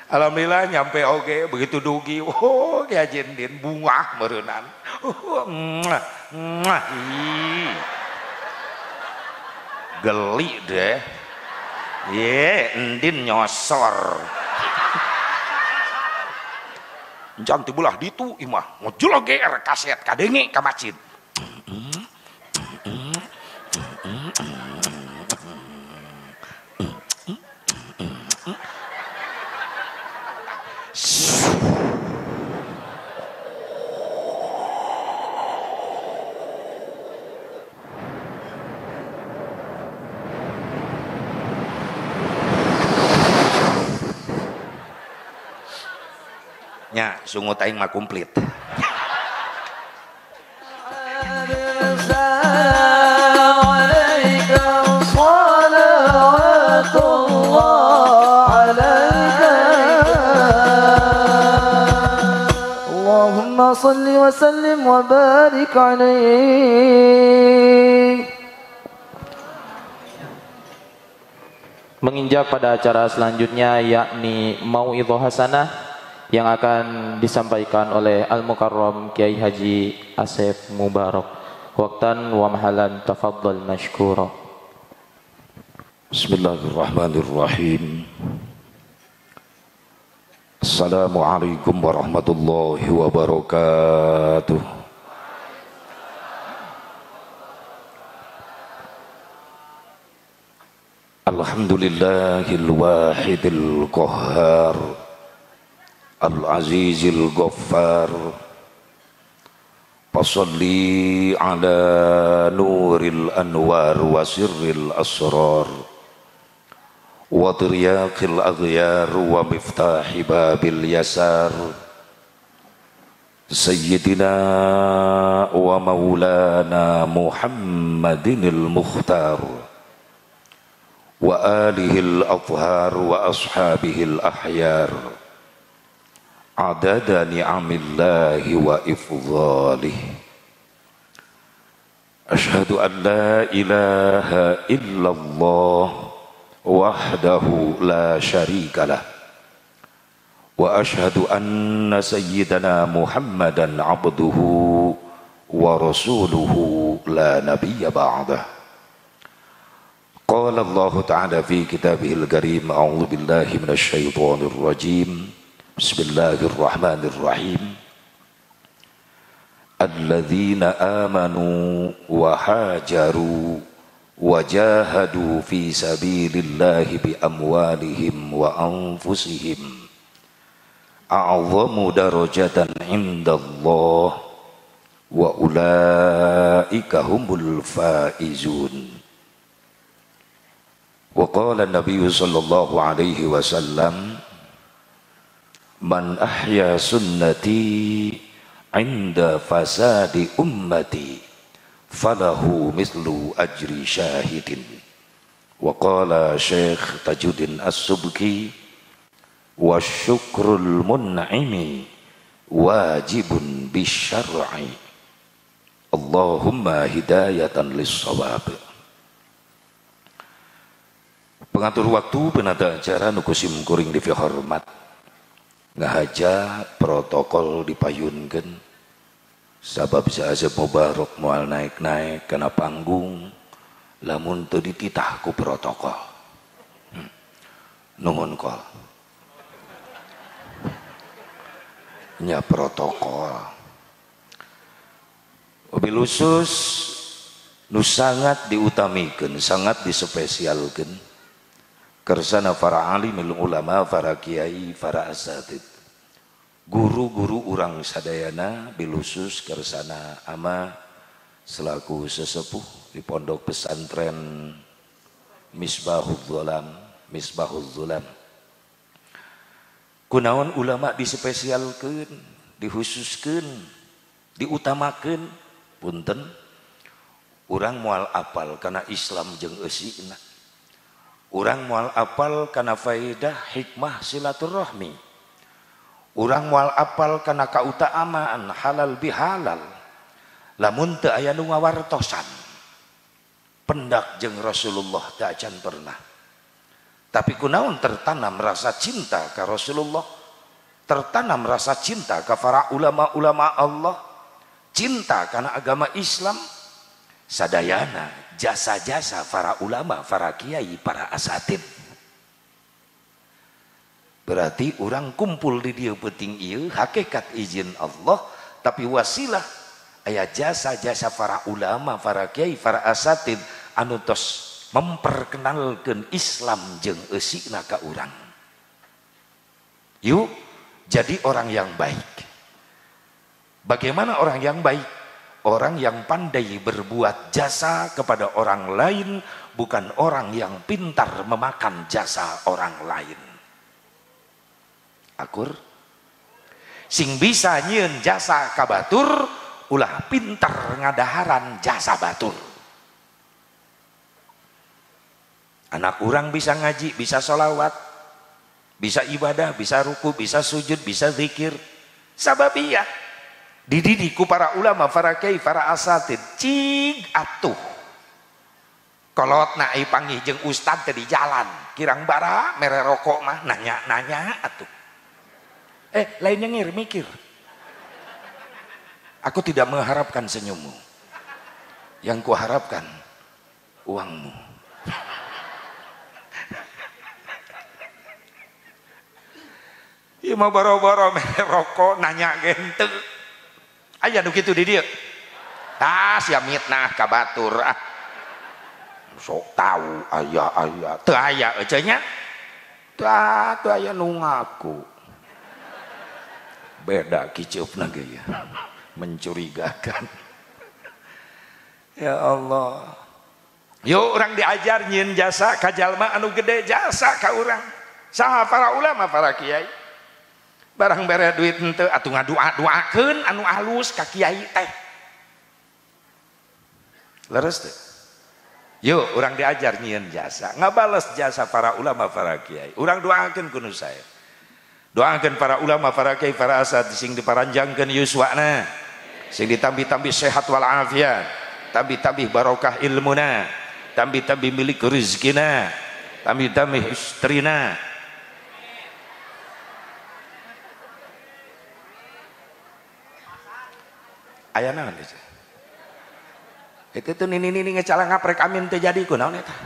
Alhamdulillah nyampe oge begitu dugi oh Ki Haji Endin bunga meureunnan geli deh ye Endin nyosor encan tibulah ditu imah ngojul oge kaset kadenge ka masjid nya sungut aing mah komplit. Allahumma salli wa sallim wa barik alaihi. Menginjak pada acara selanjutnya yakni Mau'idhah Hasanah yang akan disampaikan oleh Al-Mukarram Kiai Haji Asef Mubarak. Waqtan wa mahalan tafadhal mashkura. Bismillahirrahmanirrahim. Assalamualaikum warahmatullahi wabarakatuh. Alhamdulillahil wahidil qahhar Al-Azizil Ghaffar. Fasalli ala nuril anwar wa sirril asrar wa tiryaqil aghyar wa miftahi babil yasar Sayyidina wa maulana Muhammadinil Mukhtar wa alihil athhar wa ashabihil ahyar adada ni'amillahi wa ifdhalih. Ashhadu an la ilaha illallah wahdahu la syarikalah wa ashhadu anna sayyidana Muhammadan abduhu wa rasuluhu la nabiyya ba'dah. Qala Allah ta'ala fi kitabihil karim a'udzu billahi minasy syaithanir rajim. Bismillahirrahmanirrahim. Alladzina amanu wa hajaru wa jahadu fi sabilillahi bi amwalihim wa anfusihim a'zamu darajatan indallah wa ulaika humul faizun. Wa qala an-nabiy sallallahu alaihi wasallam man ahya sunnati inda fasadi ummati falahu mislu ajri syahidin. Wa qala Syekh Tajuddin As-Subki wa syukrul mun'imi wajibun bisyar'i. Allahumma hidayatan lis-shawab. Pengatur waktu penata acara nukusim kuring di hormat ngahaja protokol dipayunkeun sabab si Asep Mubarak moal naik-naik kana panggung lamun teu dititah ku protokol. Nuhun kol nya protokol mobil khusus nu sangat diutamikeun sangat dispesialkeun kersana para alimul ulama, para kiai, para asatid, guru-guru urang sadayana bilusus kersana ama selaku sesepuh di pondok pesantren Misbahul Zulam. Kunaon ulama dispesialkeun, dihususkeun, diutamakeun, punten urang moal apal kana Islam jeung eusina. Urang moal apal kana faedah hikmah silaturahmi. Urang moal apal kana kautamaan halal bihalal. Lamun teu aya nu ngawartosan. Pendak jeung Rasulullah teu acan pernah. Tapi kunaon tertanam rasa cinta ke Rasulullah, tertanam rasa cinta ke para ulama-ulama Allah, cinta karena agama Islam, sadayana jasa-jasa para ulama, para kiai, para asatid. Berarti orang kumpul di dia penting ieu hakikat izin Allah, tapi wasilah aya jasa-jasa para ulama, para kiai, para asatid anu tos memperkenalkan Islam jeung eusina ka urang. Yuk jadi orang yang baik. Bagaimana orang yang baik? Orang yang pandai berbuat jasa kepada orang lain, bukan orang yang pintar memakan jasa orang lain. Akur sing bisa nyieun jasa ka batur ulah pintar ngadaharan jasa batur. Anak orang bisa ngaji, bisa sholawat, bisa ibadah, bisa ruku, bisa sujud, bisa zikir. Sababiyah dididik ku para ulama, para kiai, para asatid. Cing atuh kolotna ai panggih jeung ustad teh di jalan kirang bara mere rokok mah nanya-nanya atuh. Lainnya ngir mikir. Aku tidak mengharapkan senyummu, yang kuharapkan uangmu. Ieu mah boro-boro mere rokok nanya gente. Aya nu kitu di dieu. Sia mitnah ka batur sok tahu aya teu aya eueuh nya. Teu aya nu ngaku. Beda kiceupna ge ya. Mencurigakan. Ya Allah. Yuk orang diajar nyieun jasa ka jalma anu gede jasa ka urang. Saha para ulama, para kiai. Barang bere duit henteu atuh ngadua-duakeun anu alus ka kiai teh. Leres teh. Yuk urang diajar nyieun jasa, ngabales jasa para ulama, para kiai. Urang doakeun kuno saya. Doakeun para ulama, para kiai, para asatid sing diparanjangkeun yuswana, sing ditambi-tambi sehat wal afiat, tambi-tambi barokah ilmuna, tambi-tambi milik rezekina, tambi-tambi istrina. Aya naon itu tuh nini ngecala ngaprek amin teh jadi kunaon eta.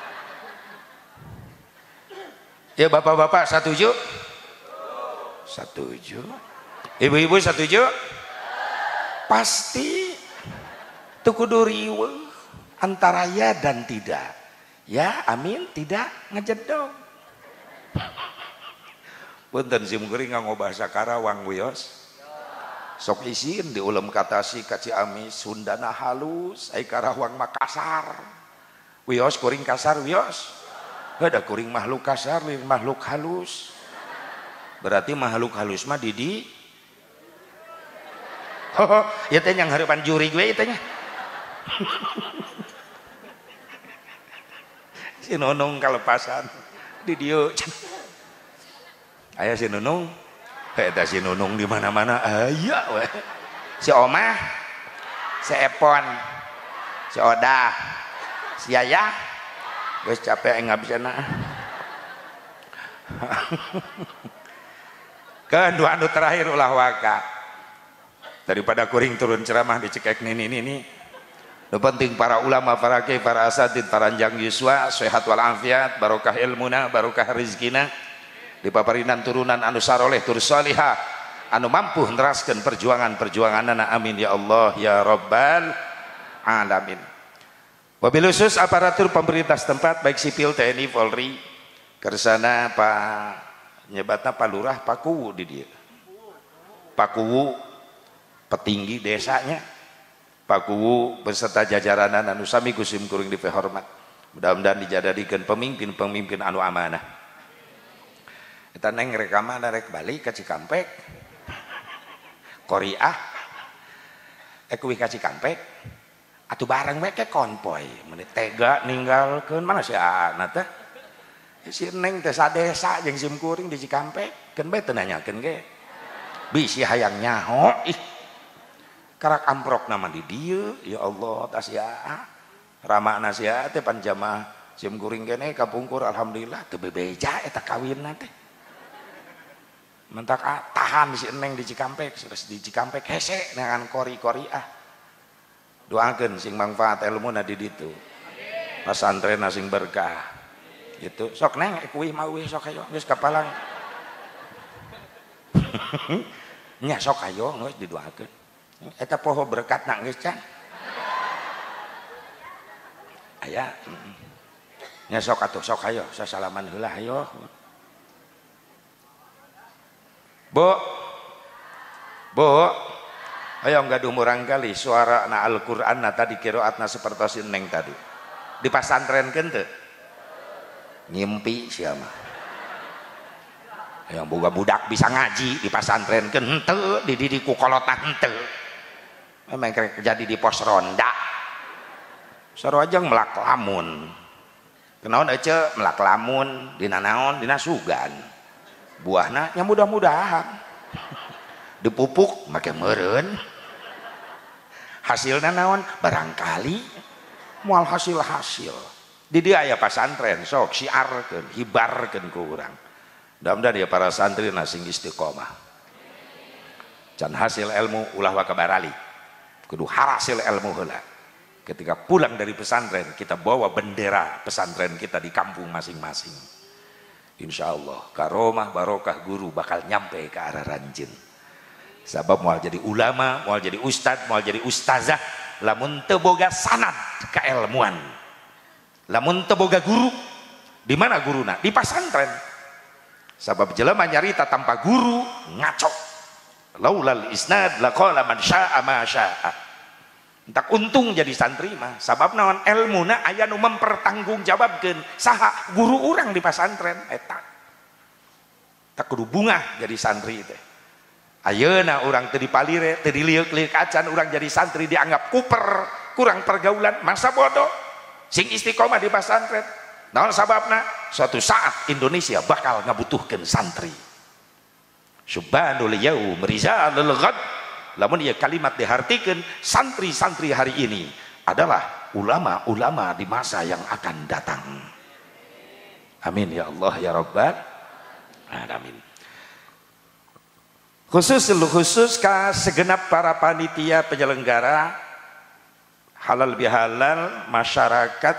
Ya bapak-bapak setuju? Setuju. Ibu-ibu setuju? Pasti teu kudu riweuh antara ya dan tidak. Ya amin, tidak ngejedog. Punten sim kuring nganggo bahasa Karawang wios. Sok isin di ulam katasi ka Ciamis Sundana halus ai Karawang Makassar. Wios kuring kasar wios. Ada kuring makhluk kasar lain makhluk halus. Berarti makhluk halus mah Didi. Ya teh yang hareupan juri gue teh nya. Si Nunung kalepasan di dieu. Aya si Nunung. Eta si Nunung di mana-mana aya we. Si Omah, si Epon, si Odah, si Yaya, geus capek ngabisana. Kedua anu terakhir ulah waka. Daripada kuring turun ceramah dicekek nini. Nu penting para ulama, para kiai, para asatid, paranjang yuswa, sehat wal afiat, barokah ilmuna, barokah rezekina. Di paparinan turunan anu saroleh tur salihah anu mampu neraskeun perjuangan-perjuanganna. Amin ya Allah ya rabbal alamin. Wabil khusus aparatur pemerintah setempat baik sipil TNI Polri kersana Pak nyebatna Pak Lurah Pak Kuwu di dieu. Pak Kuwu petinggi desanya. Pak Kuwu beserta jajaran anu sami kusim kuring dipehormat. Mudah-mudahan dijadikeun pemimpin-pemimpin anu amanah. Kita neng rekaman rek balik ke Cikampek Korea kuwi ka Cikampek atuh bareng we ke konvoy menit tega ninggalkeun mana si Ana teh si neng teh sadesa jeung sim kuring di Cikampek keun bae teu nanyakeun ge bisi hayang nyaho karak amprok nama di dieu ya Allah tas ya ramana sia teh pan jamaah sim kuring kene kapungkur alhamdulillah teu bebeja eta kawinna teh. Mentak tahan si Eneng di Cikampek, terus di Cikampek hese dengan kori-kori doakeun sing manfaat ilmu di ditu. Pesantren sing berkah. Gitu. Sok Neng kuih mau sok ayo geus kapalang. Nya sok ayo geus didoakeun. Eta poho berkat na geus can. Aya. Nya sok atuh sok ayo sasalaman heula ayo. Bu, ayo nggak dumurang kali suara na Al-Quran na tadi kiroatna seperti Neng tadi. Di pasantren kente, ngimpi siapa? Yang boga budak bisa ngaji di pasantren kente, dididik ku kolotan hente. Memang jadi di pos ronda. Sarojeng melak lamun. Kenaon aja melak lamun, dina naon, dina sugan. Buahna yang mudah-mudahan dipupuk make meureun hasilna naon barangkali moal hasil di dia aya pasantren sok siarkeun hibarkeun ku urang mudah-mudahan ya para santri sing istiqomah can hasil ilmu ulah wa kabarali kudu harasil ilmu heula ketika pulang dari pesantren kita bawa bendera pesantren kita di kampung masing-masing. Insya Allah karomah barokah guru bakal nyampe ke arah ranjin sabab mau jadi ulama, mau jadi ustad, mau jadi ustazah lamun teu boga sanad keilmuan lamun teu boga guru di mana guruna? Di pasantren sabab jelema nyarita tanpa guru ngaco laulal isnad laqala man syaa ma syaa entak untung jadi santri mah sabab naon ilmuna aya nu mempertanggungjawabkeun saha guru urang di pasantren eta tak kudu bungah jadi santri teh ayeuna urang teu dipalire teu diliuk-liuk acan urang jadi santri dianggap kuper kurang pergaulan masa bodoh sing istiqomah di pasantren naon sababna suatu saat Indonesia bakal ngabutuhkeun santri subhanul yaum rizalul ghad lamun ieu kalimat dihartikeun santri-santri hari ini adalah ulama-ulama di masa yang akan datang. Amin ya Allah ya Rabbal alamin. Khusus ka segenap para panitia penyelenggara halal bihalal masyarakat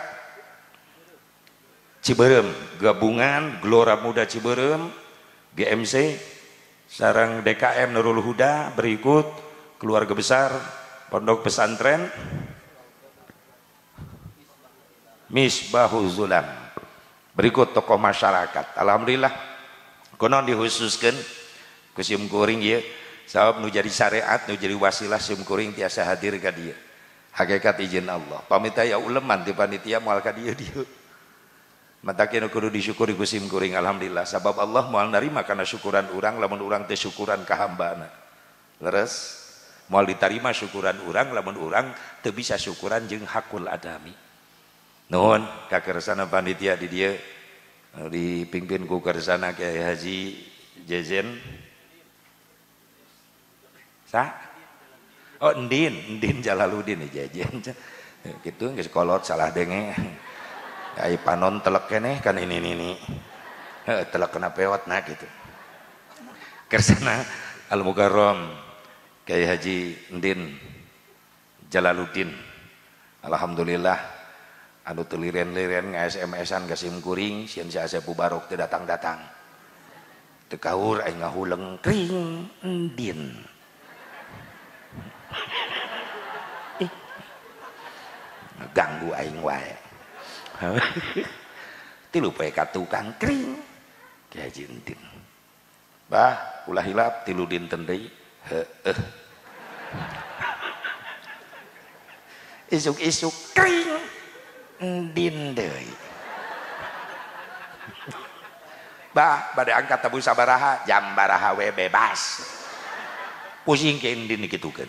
Ciberem, gabungan Gelora Muda Ciberem, GMC sareng DKM Nurul Huda, berikut keluarga besar Pondok Pesantren Misbahul Zulam, berikut tokoh masyarakat. Alhamdulillah konon dikhususkan ku sim kuring ieu sabab nu jadi syariat nu jadi wasilah sim kuring tiasa hadir ka dieu hakikat izin Allah pamit aya uleman ti panitia moal ka dieu matakeun kudu disyukuri ku sim kuring. Alhamdulillah sabab Allah moal narima kana syukuran urang lamun urang teh syukuran ka hambana leres moal ditarima syukuran urang lamun urang teu bisa syukuran jeung hakul adami. Nuhun ka kersana panitia di dieu dipimpin ku kersana Kiai Haji Jejen oh Ndin Jalaluddin Jejen gitu geus kolot salah denge ai panon telek keneh kan ini telek kena pewot nah gitu kersana Al Mukarram Kiai Haji Ndin Jalaluddin alhamdulillah anu teu liren-liren nga-SMS-an ka sim kuring sieun si Asep Mubarok teu datang-datang teu kaur aing ngahuleng kring Ndin ganggu aing wae tilu poe ka tukang kring Kiai Haji Ndin bah ulah hilap tilu dinten deui heueuh isuk-isuk kring Ndin deui bah bade angkat tabu sabaraha jam baraha we bebas pusing ke Ndin dikitukeun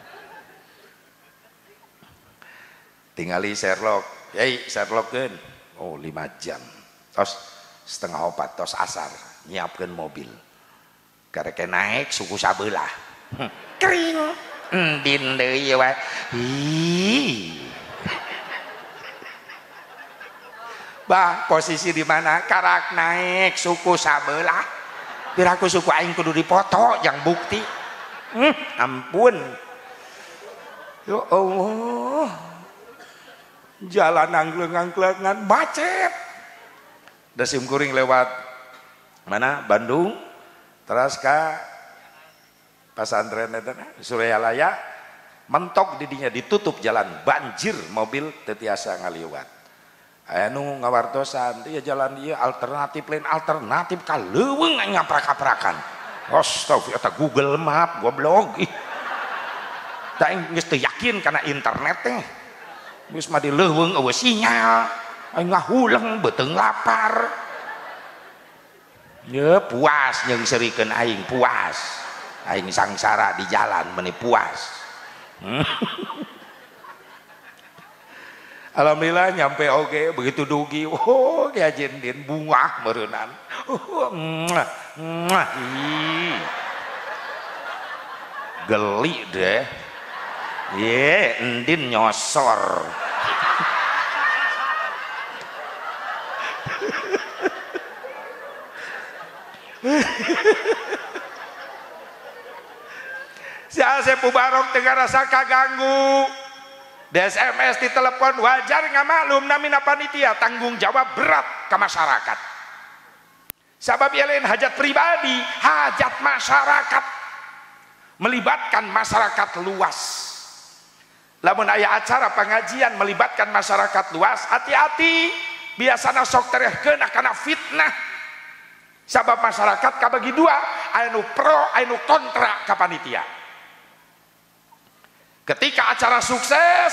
tingali Sherlock Sherlockkeun oh 5 jam tos setengah 4 tos asar nyiapkeun mobil karek naik suku sabelah kring Ndin deui wae Bah, posisi di mana? Karak naik suku sabelah. Piraku suku aing kudu dipoto yang bukti. Ampun. Ya Allah. Jalan angkleng-angklengan macet. Dasim kuring lewat mana? Bandung. Terus ke pesantren eta Suryalaya. Mentok didinya ditutup jalan, banjir mobil tetiasa ngaliwat. Anu ngawartosan ieu jalan ieu alternatif lain alternatif ka leuweung ngaprak-kaprakan. Astagfirullah eta Google Map goblok. Da geus teu yakin kana internet teh. Geus mah di leuweung eueuh sinyal. Aing ngahuleng beuteung lapar. Ye puas nyeungsirikeun aing puas. Aing sangsara di jalan meuni puas. Alhamdulillah nyampe oke begitu dugi kayak jendin bunga merenan geli deh ye endin nyosor si Asep Mubarok tengah rasa kaganggu di SMS, di telepon wajar nggak maklum namina panitia tanggung jawab berat ke masyarakat. Sabab yang lain hajat pribadi, hajat masyarakat melibatkan masyarakat luas. Lamun aya acara pengajian melibatkan masyarakat luas, hati-hati biasana sok terehkeun kana fitnah. Sabab masyarakat kabagi dua, anu pro, anu kontra ka panitia. Ketika acara sukses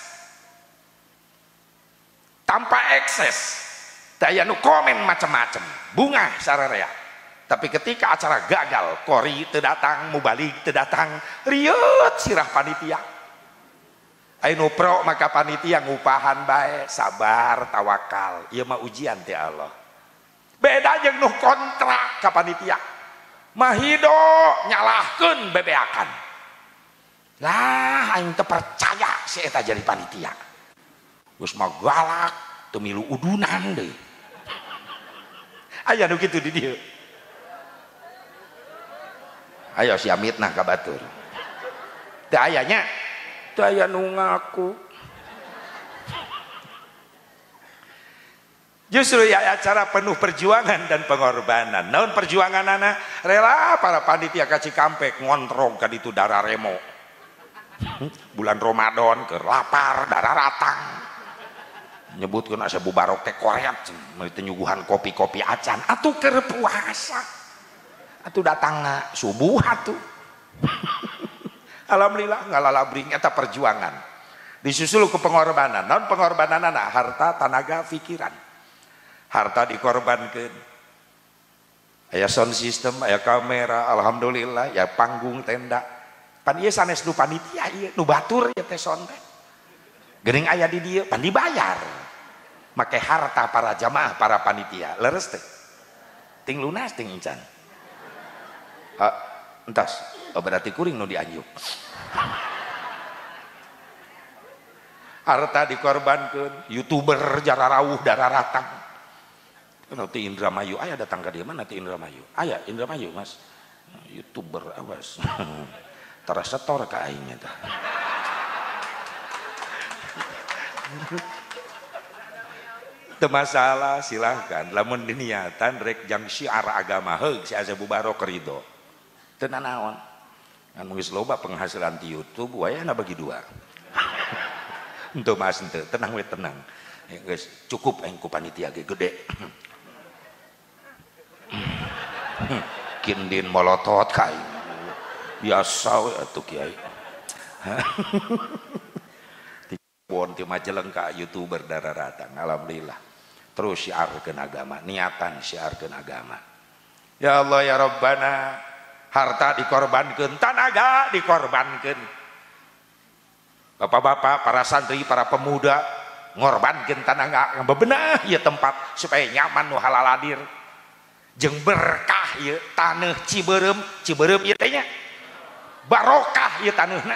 tanpa ekses daya nu komen macam-macam bunga sararea. Tapi ketika acara gagal kori teu datang mubalik teu datang rieuh sirah panitia anu pro maka panitia ngupahan bae sabar tawakal ieu mah ujian ti Allah. Beda jeung nu kontra ka panitia mah hido nyalahkeun bebeakan. Lah aing teu percaya si eta jadi panitia. Geus mah galak, teu milu udunan deui. Aya nu kitu di dieu. Ayo si Amitna ka batur. Teu aya nya, teu aya nu ngaku. Justru ya acara penuh perjuangan dan pengorbanan. Naon perjuanganana? Rela para panitia ka Cikampek ngontrong ka ditu darah remo. Bulan Ramadan ke lapar darah ratang nyebutkeun asa Mubarok teh koreat meuli teh nyuguhan kopi-kopi acan atuh keur puasa atuh datangna subuh atuh. Alhamdulillah ngalalabring eta perjuangan disusul ku pengorbanan. Naon pengorbananna? Harta, tenaga, pikiran. Harta dikorbankeun. Aya sound system, aya kamera, alhamdulillah, ya panggung, tenda. Pan ieu sanes nu panitia ieu nu batur ieu teh son teh. Geuning aya di dieu pan dibayar. Make harta para jamaah para panitia. Leres teh. Ting lunas ting encan. Entas, berarti kuring nu dianjuk. Harta dikorbankeun, YouTuber jara rawuh darah ratang. Nanti Indramayu aya datang ka dieu mana ti Indramayu? Aya Indramayu Mas. YouTuber awas. Terasa setor ke aingnya tah. Teu masalah silahkan lamun diniatan rek jang syiar agama heug si Asep Mubarok ridho teu nanaon ngan geus loba penghasilan di YouTube wayahna bagi dua. Henteu mas henteu tenang we tenang geus cukup aing ku panitia ge gede. Kindin molotot ka aing biasa we atuh kiai. Pon ti Majalengka YouTuber darah ratang alhamdulillah. Terus syiarkeun agama, niatan syiarkeun agama. Ya Allah ya Rabbana, harta dikorbankeun, tenaga dikorbankeun. Bapak-bapak, para santri, para pemuda ngorbankeun tenaga bebenah ieu tempat supaya nyaman nu halal hadir. Jeung berkah ieu taneuh Ciberem, Ciberem ieu teh nya barokah ieu taneuhna.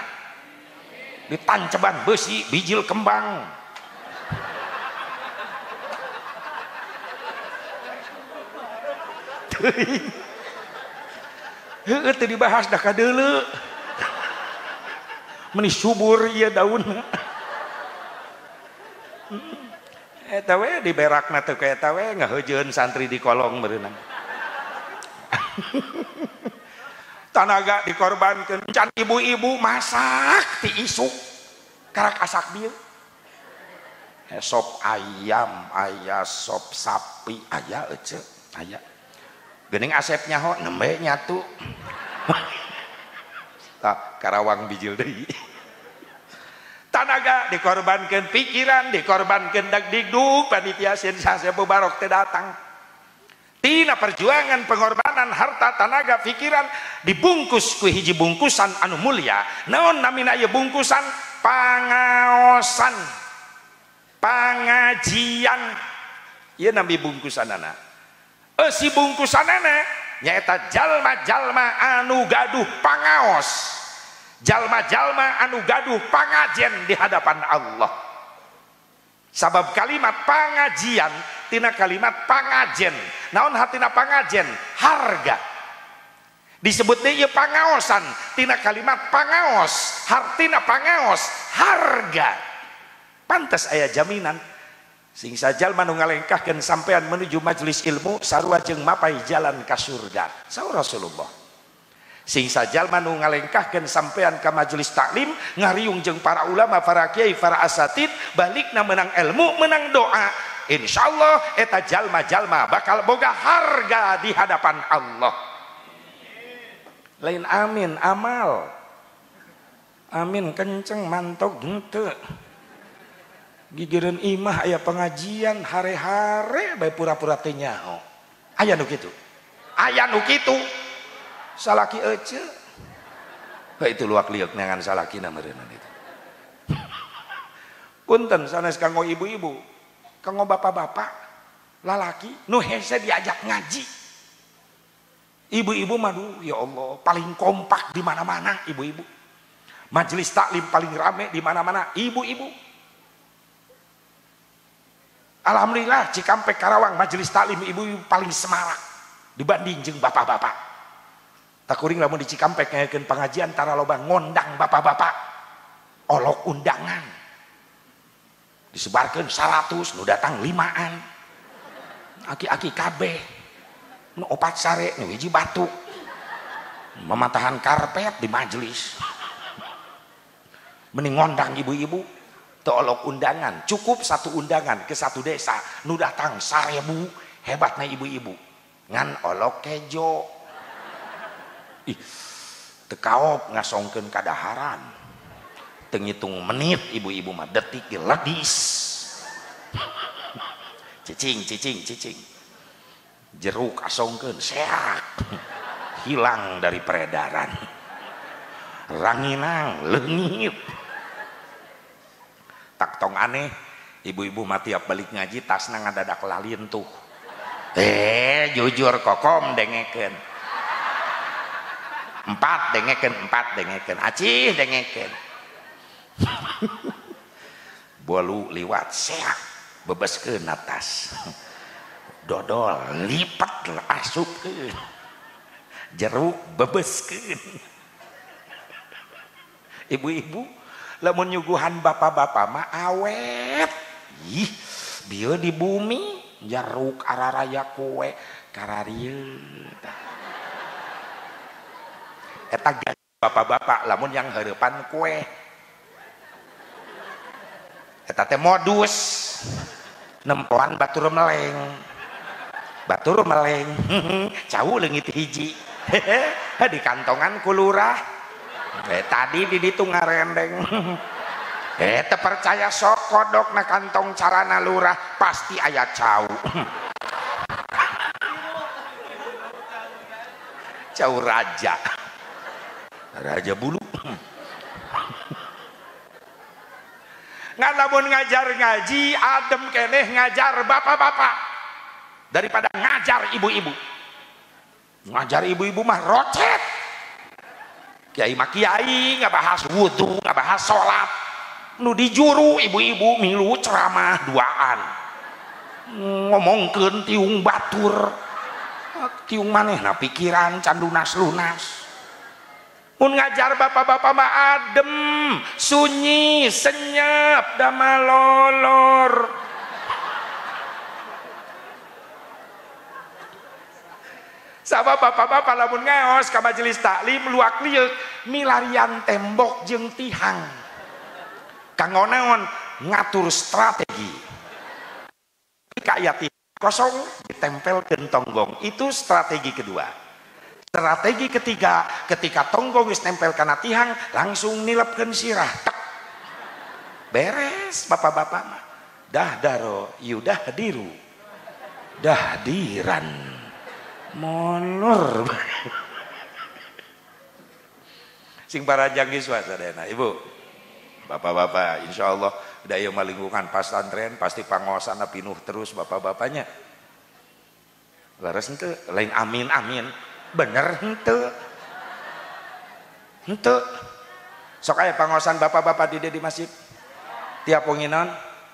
Ditanceban besi bijil kembang Heueuh teu dibahas dah ka deuleu. Meni subur ieu daunna. Eta we di berakna teu ka eta we ngaheujeun santri di kolong beunang. Tanaga dikorbankeun can ibu-ibu masak ti isuk karak asak dieu. Sop ayam, aya sop sapi, aya ece, aya. Geuning Asep nyaho nembe nyatu. Tah karawang bijil deui. Tanaga dikorbankeun, pikiran dikorbankeun, dagdikduk panitia sensasi Mubarok teh datang. Tina perjuangan pengorbanan harta tenaga pikiran dibungkus ku hiji bungkusan anu mulia. Naon namina ieu bungkusan? Pangaosan, pangajian. Ieu nabi bungkusanana. Si bungkusanana nyaeta jalma-jalma anu gaduh pangaos, jalma-jalma anu gaduh pangajen di hadapan Allah. Sabab kalimat pangajian tina kalimat pangajen. Naon hatina pangajen? Harga. Disebut ieu pangaosan tina kalimat pangaos, hartina pangaos, harga. Pantes aya jaminan sing sajalma nu ngalengkahkeun sampean menuju majelis ilmu sarua jeung mapai jalan ka surga. Saur Rasulullah. Sing sajalma nu ngalengkahkeun sampean ka majelis taklim ngariung jeung para ulama, para kiai, para asatid, balikna menang ilmu, menang doa. Insyaallah eta jalma-jalma bakal boga harga di hadapan Allah. Lain amin amal. Amin kenceng mantog henteu. Gigireun imah aya pengajian hare-hare bae pura-pura teh nyaho. Aya nu kitu. Aya nu kitu. Salaki ece. Itu luak liuk nyangan salakina meureunna itu. Punten sanes kanggo ibu-ibu, kanggo bapak-bapak, lalaki nu hese diajak ngaji. Ibu-ibu madu ya Allah paling kompak di mana-mana ibu-ibu. Majelis taklim paling rame di mana-mana ibu-ibu. Alhamdulillah Cikampek Karawang majelis taklim ibu-ibu paling semarak dibanding jeung bapak-bapak. Takuring lamun di Cikampek ngayakeun pengajian tara loba ngondang bapak-bapak olok undangan disebarkeun 100 nu datang 5an aki-aki kabeh nu 4 sare nu hiji batu mematahan karpet di majelis mending ngondang ibu-ibu teu olok undangan cukup 1 undangan ke 1 desa nu datang 1000 hebatna ibu-ibu ngan olok kejo. Ih, tekaop ngasongkeun kadaharan teu ngitung menit ibu-ibu mah detik ledis cicing jeruk asongkeun seak hilang dari peredaran ranginang leungit tak tong aneh ibu-ibu mah tiap balik ngaji tasna ngadadak lalin tuh jujur kokom dengekeun 4 dengekeun acih dengekeun bolu liwat seak bebeskeun atas dodol lipat asupkeun jeruk bebeskeun. Ibu-ibu lamun nyuguhan bapak-bapak mah awet ih bieu di bumi jeruk araraya kue kararieu eta bapak-bapak lamun yang hareupan kue eta teh modus nempoan batur meleng cau leungit hiji di kantongan ku lurah tadi di ditu ngarendeng teu percaya sok kodok na kantong carana lurah pasti aya cau cau raja bulu ngan lamun ngajar ngaji adem keneh ngajar bapak-bapak daripada ngajar ibu-ibu. Ngajar ibu-ibu mah rocet kiai mah kiai ngabahas wudu ngabahas sholat nu dijuru ibu-ibu milu ceramah duaan ngomongkeun tiung batur tiung manehna pikiran can lunas-lunas. Mun ngajar bapak-bapak mah adem, sunyi, senyap, da malolor. Sabab bapak-bapak lamun ngaos ka majelis taklim luak liuk milarian tembok jeung tihang. Kanggo naon ngatur strategi. Kayak kosong ditempelkeun tonggong, itu strategi kedua. Strategi ketiga, ketika tonggong geus nempel kana tihang langsung nilepkeun sirah tek. Beres bapak-bapak mah dah daro yudah diru dahdiran molor. Sing parajang geus wasadana ibu bapak-bapak insyaallah daya malingkungan pasantren pasti pangaosanna pinuh terus bapak-bapaknya. Laras henteu lain amin amin bener henteu henteu sok aya pangaosan bapak-bapak di masjid tiap wenginan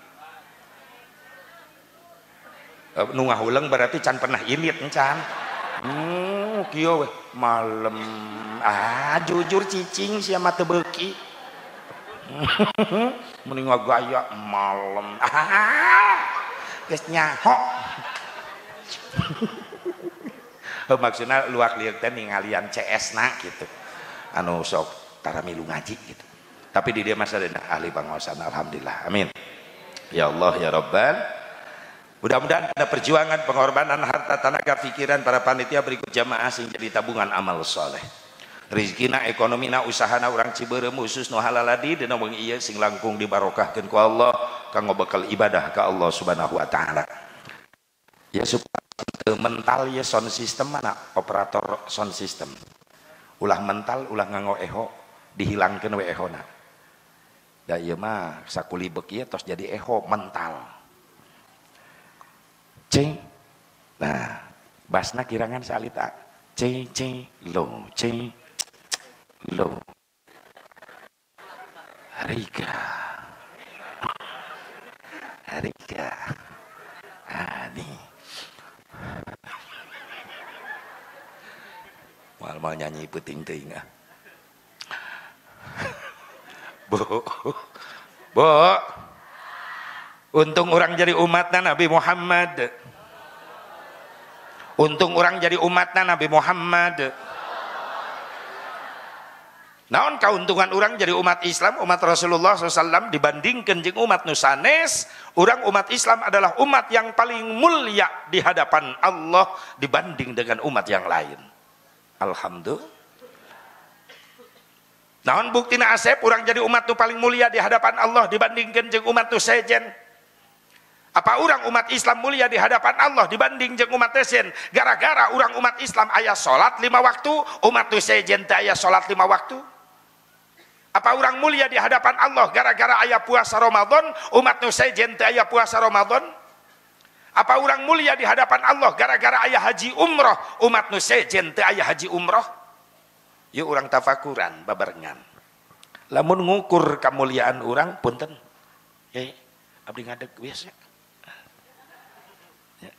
nu ngahuleung berarti can pernah ilit encan kieu we malem jujur cicing sia mah teu beuki mending gaya malem geus nyaho. Maksudna luak lieur teh ningalian CS na gitu anu sok tara milu ngaji gitu tapi di dia masa dina ahli pangaosan alhamdulillah amin ya Allah ya Rabbal. Mudah-mudahan ada perjuangan pengorbanan harta tenaga pikiran para panitia berikut jamaah sing jadi tabungan amal soleh rizkina ekonomina usahana urang Ciberem khusus nu halaladi dina wengi ieu sing langkung dibarokahkeun ku Allah kanggo bekal ibadah ka Allah Subhanahu wa taala. Ya supaya mental ya sound system mana operator sound system ulah mental ulah nganggo eho dihilangkeun we ehona. Da ieu mah sakuli beuk ieu tos jadi eho mental. Cing. Nah, basna kirangan salita. Cing cing lo cing lo. Harika. Harika. Ani. Mal nyanyi puting teuing ah. Bo. Untung orang jadi umatna Nabi Muhammad. Untung orang jadi umatna Nabi Muhammad. Naon kauntungan orang jadi umat Islam, umat Rasulullah SAW dibandingkan jeung umat nusanes, orang umat Islam adalah umat yang paling mulia di hadapan Allah dibanding dengan umat yang lain. Alhamdulillah. Naon buktina Asep orang jadi umat nu paling mulia di hadapan Allah dibandingkan jeung umat nu sejen? Apa orang umat Islam mulia di hadapan Allah dibanding jeung umat sejen? Gara-gara orang umat Islam aya salat 5 waktu, umat nu sejen teh aya salat 5 waktu. Apa orang mulia di hadapan Allah gara-gara aya puasa Ramadan, umat nu sejen teh aya puasa Ramadan? Apa orang mulia di hadapan Allah gara-gara aya haji umroh, umat nu sejen teh aya haji umroh? Yuk orang tafakuran babarengan. Lamun ngukur kemuliaan orang punten. Abdi ngadeg biasa. Ya,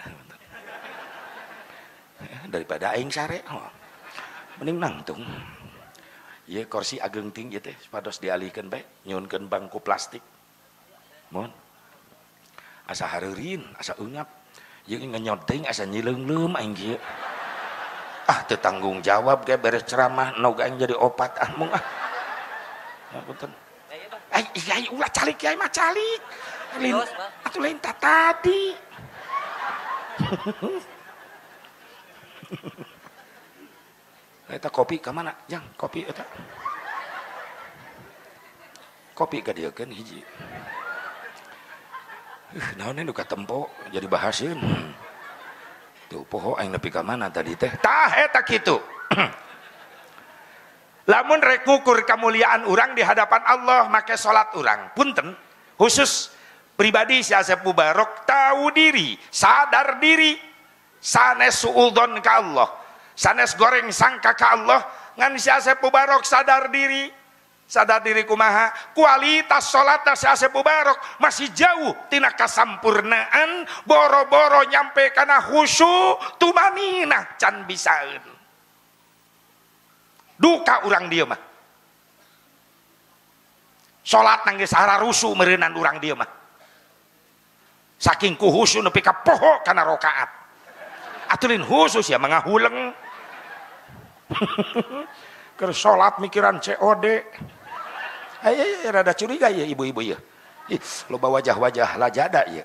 daripada aing sare, mending nangtung. Ieu kursi ageng tinggi teh pados dialihkeun bae, nyieunkeun bangku plastik. Mun asa hareurin, asa eungap. Ieu ngenyot teuing asa nyileungleum aing kieu. Teu tanggung jawab ge beres ceramah noga aing jadi opat mung Ya punten. Iya ulah calik kiai mah calik. Atuh lain tadi. Eta kopi ka mana? Jang, kopi eta. Kopi ka dieukeun hiji. Naon nu katempo jadi bahaseun. Tuh poho aing nepi ka mana tadi teh? Tah eta kitu. Lamun rek ngukur kemuliaan urang di hadapan Allah make salat urang. Punten, khusus pribadi si Asep Mubarok tahu diri, sadar diri, sanes suudzon ka Allah. Sanes goreng sangka ka Allah ngan si Asep Mubarok sadar diri Sadar diri kumaha, kualitas salatna si Asep Mubarok masih jauh tina kasampurnaan, boro-boro nyampe kana khusyuk tumaninah can bisaeun. Duka urang dieu mah. Salat nangge sahara rusu meureunnan urang dieu mah. Saking ku khusyuk nepi ka poho kana rakaat. Aturin khusus ya mangahuleng. Keur salat mikiran COD. Rada curiga ya ibu-ibu ya. Loba wajah-wajah lajada ya.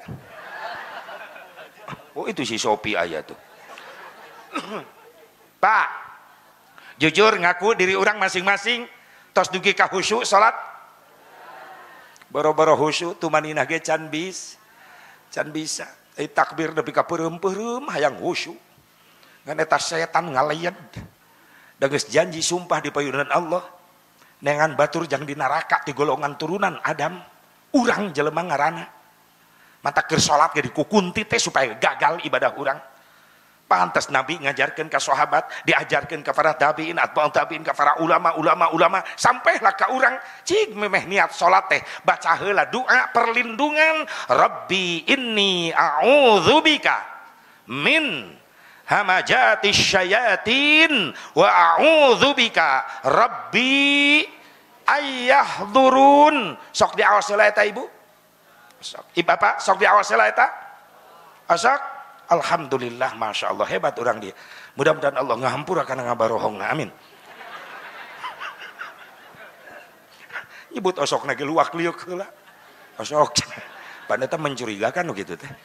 Oh itu si Sopi aya tuh. Pak, jujur ngaku diri orang masing-masing tos dugi ka khusyuk salat. Boro-boro khusyuk tumaninah ge can bisa. Takbir nepi ka peureum-peureum hayang khusyuk. Ngan eta setan ngaleud. Da geus janji sumpah di payunan Allah. Nengan batur jang di neraka ti golongan turunan Adam, urang jelema ngaranna. Mata keur salat ge dikukunti teh supaya gagal ibadah urang. Pantes Nabi ngajarkeun ka sahabat, diajarkeun ka para tabiin, atba'ut tabiin, ka para ulama, sampailah ka urang cing memeh niat salat teh baca heula doa perlindungan, Rabbi inni a'udzubika min hamajati syayatin wa a'udzubika Rabbi ayyahdurun. Sok diawas heula eta ibu, sok bapak sok diawas heula eta sok. Alhamdulillah, masya Allah, hebat orang dia. Mudah-mudahan Allah ngahampura karena ngabarohongna, amin. Nyebut osok nage luak liuk heula osok paneta mencurigakan gitu teh.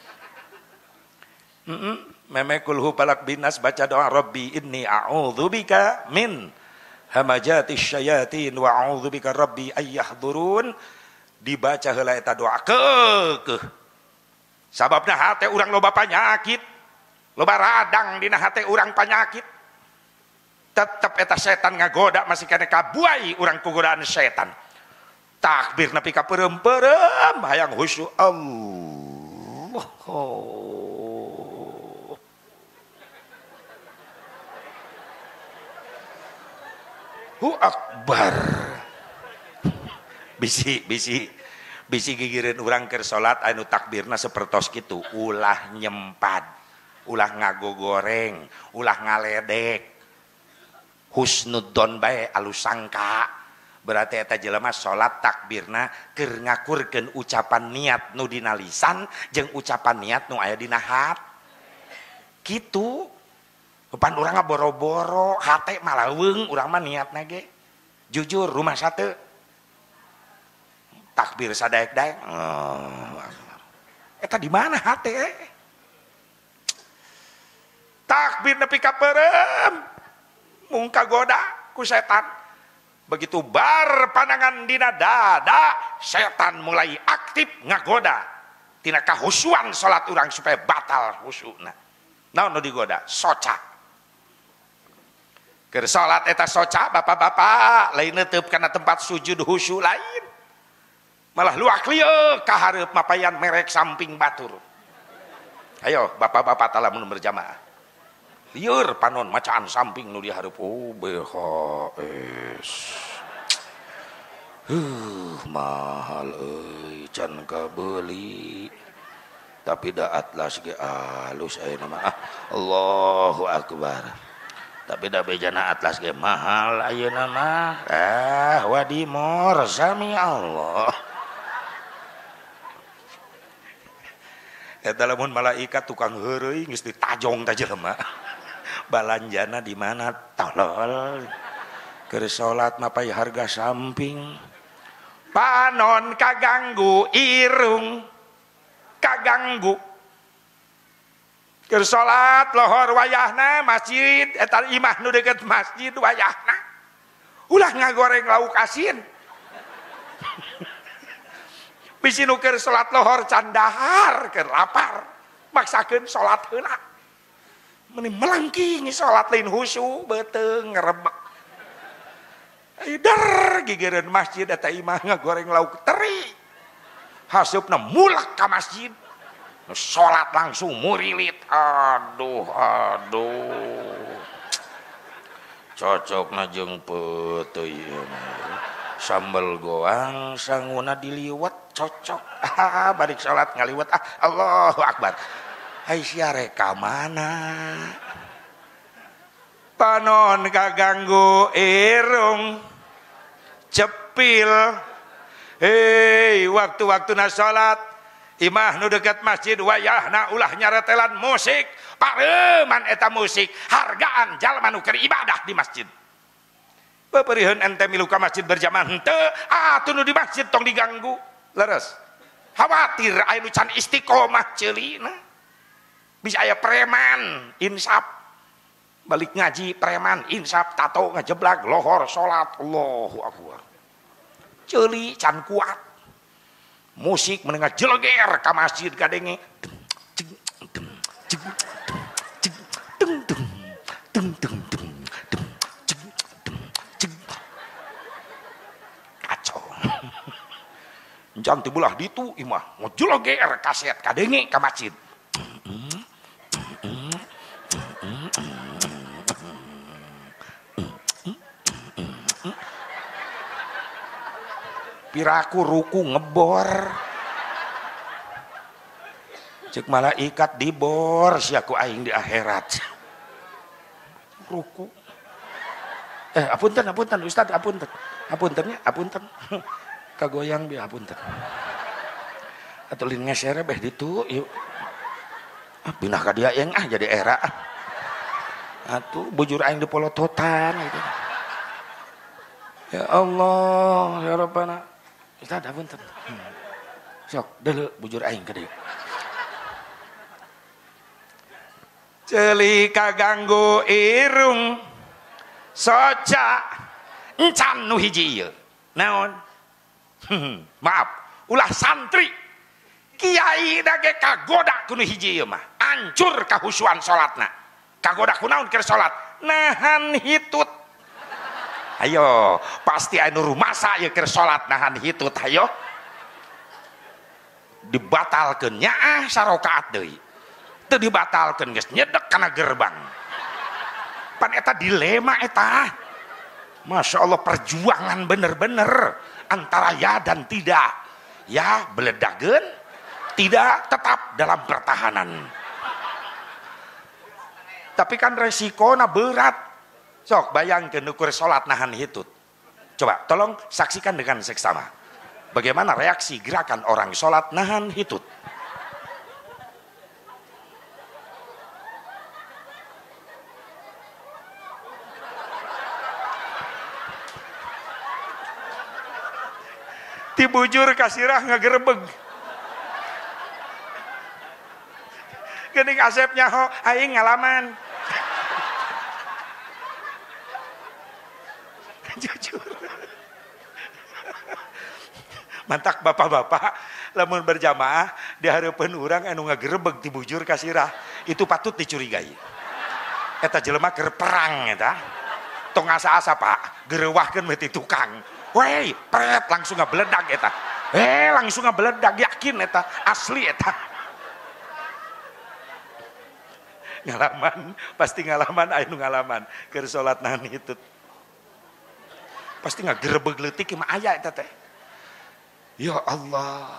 Memekul palak binas baca doa Rabbi inni a'udzubika min hamajatis syayatin wa a'udzubika Rabbi ayyahdurun. Dibaca heula eta doa keukeuh. Sababna hate urang loba panyakit, loba radang dina hate urang panyakit. Tetep eta setan ngagoda masih kena kabuai urang ku godaan setan. Takbir nepi ka peureum-peureum hayang khusyuk. Allah. Hu akbar. Bisi gigireun urang keur salat anu takbirna sapertos kitu, ulah nyempad, ulah ngagogoreng, ulah ngaledek. Husnudzon bae alus sangka. Berarti eta jelema salat takbirna keur ngakurkeun ucapan niat nu dina lisan jeung ucapan niat nu aya dina hati. Kitu. Pan urang boro-boro, hate malaweung urang mah niatna ge. Jujur rumah sate takbir sadaek-daek. Eta di mana hate? Takbir nepi ka peureum. Mung kagoda ku setan. Begitu bar pandangan dina dada, setan mulai aktif ngagoda. Tina kahusuan salat urang supaya batal khusyukna. Naon nu digoda? Soca. Keur salat eta soca bapak-bapak, lain neuteub kana tempat sujud khusyuk lain. Malah luak lieu ka hareup mapayan merek samping batur. Ayo bapak-bapak tala mun berjamaah. Lieur panon macaan samping nu di hareup. Oh BHS. Mahal euy can kabeuli. Tapi da atlas ge alus ayeuna mah. Allahu akbar. Tapi da bejana atlas ge mahal ayeuna mah. Wadimor sami Allah. Eta lamun malaikat tukang heureuy geus ditajong ta jelema. Balanjana di mana tolol. Keur salat mah pay harga samping. Panon kaganggu irung. Kaganggu. Keur salat lohor wayahna masjid eta imah nu deukeut masjid wayahna. Ulah ngagoreng lauk asin. Bisi nu keur salat lohor can dahar keur lapar. Maksakeun salat heula. Meni melangking salat lain khusyuk beuteung ngarebek. Dar gigireun masjid eta imah ngagoreng lauk teri. Haseupna mulak ka masjid. Salat langsung murilit. Aduh. Cocokna jeung peuteuy. sambal goang sanguna diliwat cocok. Balik salat ngaliwat Allahu Akbar. Hai sia reka mana? Panon kaganggu irung cepil. Hei waktu-waktu na salat imah nu dekat masjid wayahna ulah nyaretelan musik. Pareuman eta musik hargaan jalma nu keur ibadah di masjid. Beureun ente milu ka masjid berjamaah henteu atuh nu di masjid tong diganggu. Leres. Khawatir aya nu can istiqomah ceulina. Bisa aya preman insaf balik ngaji preman insaf tato ngajeblak lohor salat Allahu Akbar. Ceuli can kuat. Musik menengah jeleger ka masjid kadenge. Kacau. Jangan belah ditu imah ngejeleger kaset kadenge ka masjid. Piraku ruku ngebor cek malaikat dibor siaku aing di akhirat ruku apunten Ustaz apunten kagoyang bieu apunten atuh lin ngesere beh ditu yuk pindah ka dia yang jadi era atuh bujur aing dipolototan gitu. Ya Allah ya Rabbana Ustaz apunten. Sok deuleu bujur aing ka dieu. Ceuli kaganggu irung soca encan nu hiji ieu. Naon? Maaf, ulah santri. Kiai dage kagoda ku nu hiji ieu mah. Ancur kahusuan salatna. Kagoda kunaon keur salat? Nahan hitut. Ayo, pasti anu rumasa ieu keur salat nahan hitut hayo. Dibatalkeun nyaah sarakaat deui. Teu dibatalkeun geus nyedek kana gerbang. Pan eta dilema eta. Masya Allah perjuangan bener-bener antara ya dan tidak. Ya beledageun, tidak tetap dalam pertahanan. Tapi kan resikonya berat. Sok bayangkeun ukur salat nahan hitut. Coba tolong saksikan dengan seksama. Bagaimana reaksi gerakan orang salat nahan hitut. Tibujur kasirah ngagerebeg. Geuning Asep nyaho aing ngalaman. Jujur mantak bapak-bapak lamun berjamaah di hareupeun urang anu ngagerebeg ti bujur kasirah itu patut dicurigai. Eta jelema keur perang eta tong asa-asa Pak gereuwahkeun meuh ti tukang wey pret langsung ngabeledag eta langsung ngabeledag yakin eta asli eta ngalaman pasti ngalaman anu ngalaman keur salat nahan hitut pasti ngagerebeg leutik mah aya eta teh. Ya Allah.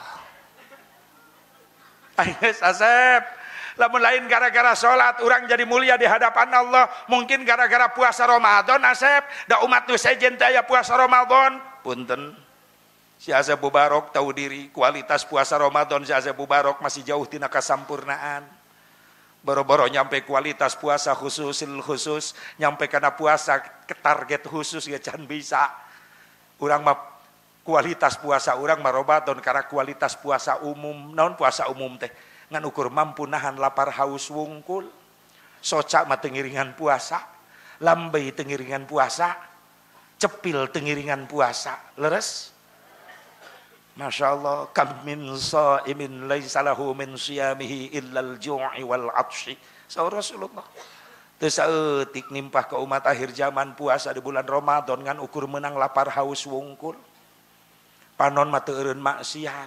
Ayeus Asep, lamun lain gara-gara salat urang jadi mulia di hadapan Allah, mungkin gara-gara puasa Ramadan Asep, da umat nu sejen teh aya puasa Ramadan. Punten. Si Asep Mubarok tahu diri, kualitas puasa Ramadan si Asep Mubarok masih jauh tina kasampurnaan. Boro-boro nyampe kualitas puasa khusus, nyampe kana puasa ke target khusus ya can bisa. Urang mah kualitas puasa urang mah Ramadan karena kualitas puasa umum. Naon puasa umum teh? Ngan ukur mampu nahan lapar haus wungkul. Soca mah tengiringan puasa, lambai tengiringan puasa, cepil tengiringan puasa. Leres? Masya Allah, kam min sha'imin laisa lahu min siyamihi illal ju'i wal 'atsyi. Saur Rasulullah. Teu saeutik nimpah ke umat akhir zaman puasa di bulan Ramadan ngan ukur menang lapar haus wungkul. Panon mah teu eureun maksiat.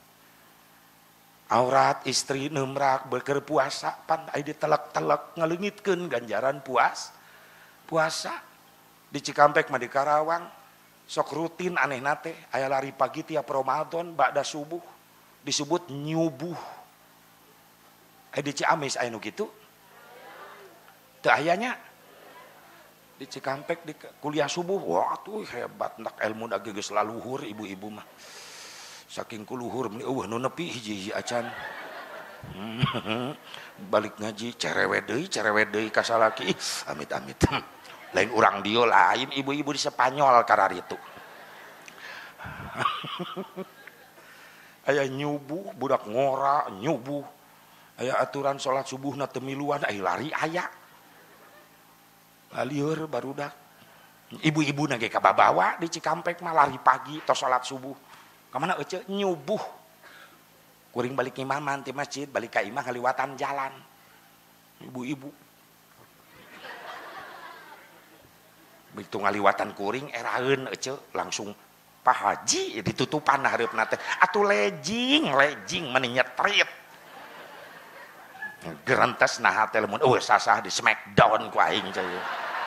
Aurat istri neumrak beukeur puasa pan aya ditelek-telek ngaleungitkeun ganjaran puasa. Di Cikampek mah di Karawang sok rutin aneh nate aya lari pagi tiap Ramadan ba'da subuh disebut nyubuh. Di Ciamis aya nu kitu teu ayanya di Cikampek di kuliah subuh. Wah tuh hebat ndak ilmu da geus laluhur ibu-ibu mah saking kuluhur eueuh nu nepi hiji-hiji acan. Balik ngaji cerewe deui ka salaki amit-amit. Lain urang dieu lain ibu-ibu di Spanyol karar itu. Aya nyubuh budak ngora nyubuh. Aya aturan salat subuhna teu miluan ai lari aya. Lieur barudak. Ibu-ibu na ge kababawa di Cikampek mah lari pagi tos salat subuh. Ka mana euceuk nyubuh. Kuring balik imaman ti masjid balik ka imah ngaliwatan jalan. Ibu-ibu. Begitu ngaliwatan kuring eraeun euceuk langsung Pak Haji ditutupan hareupna teh. Atuh lejing meni nyetrit. Gerantes naha teh lamun sasah di smackdown ku aing cai.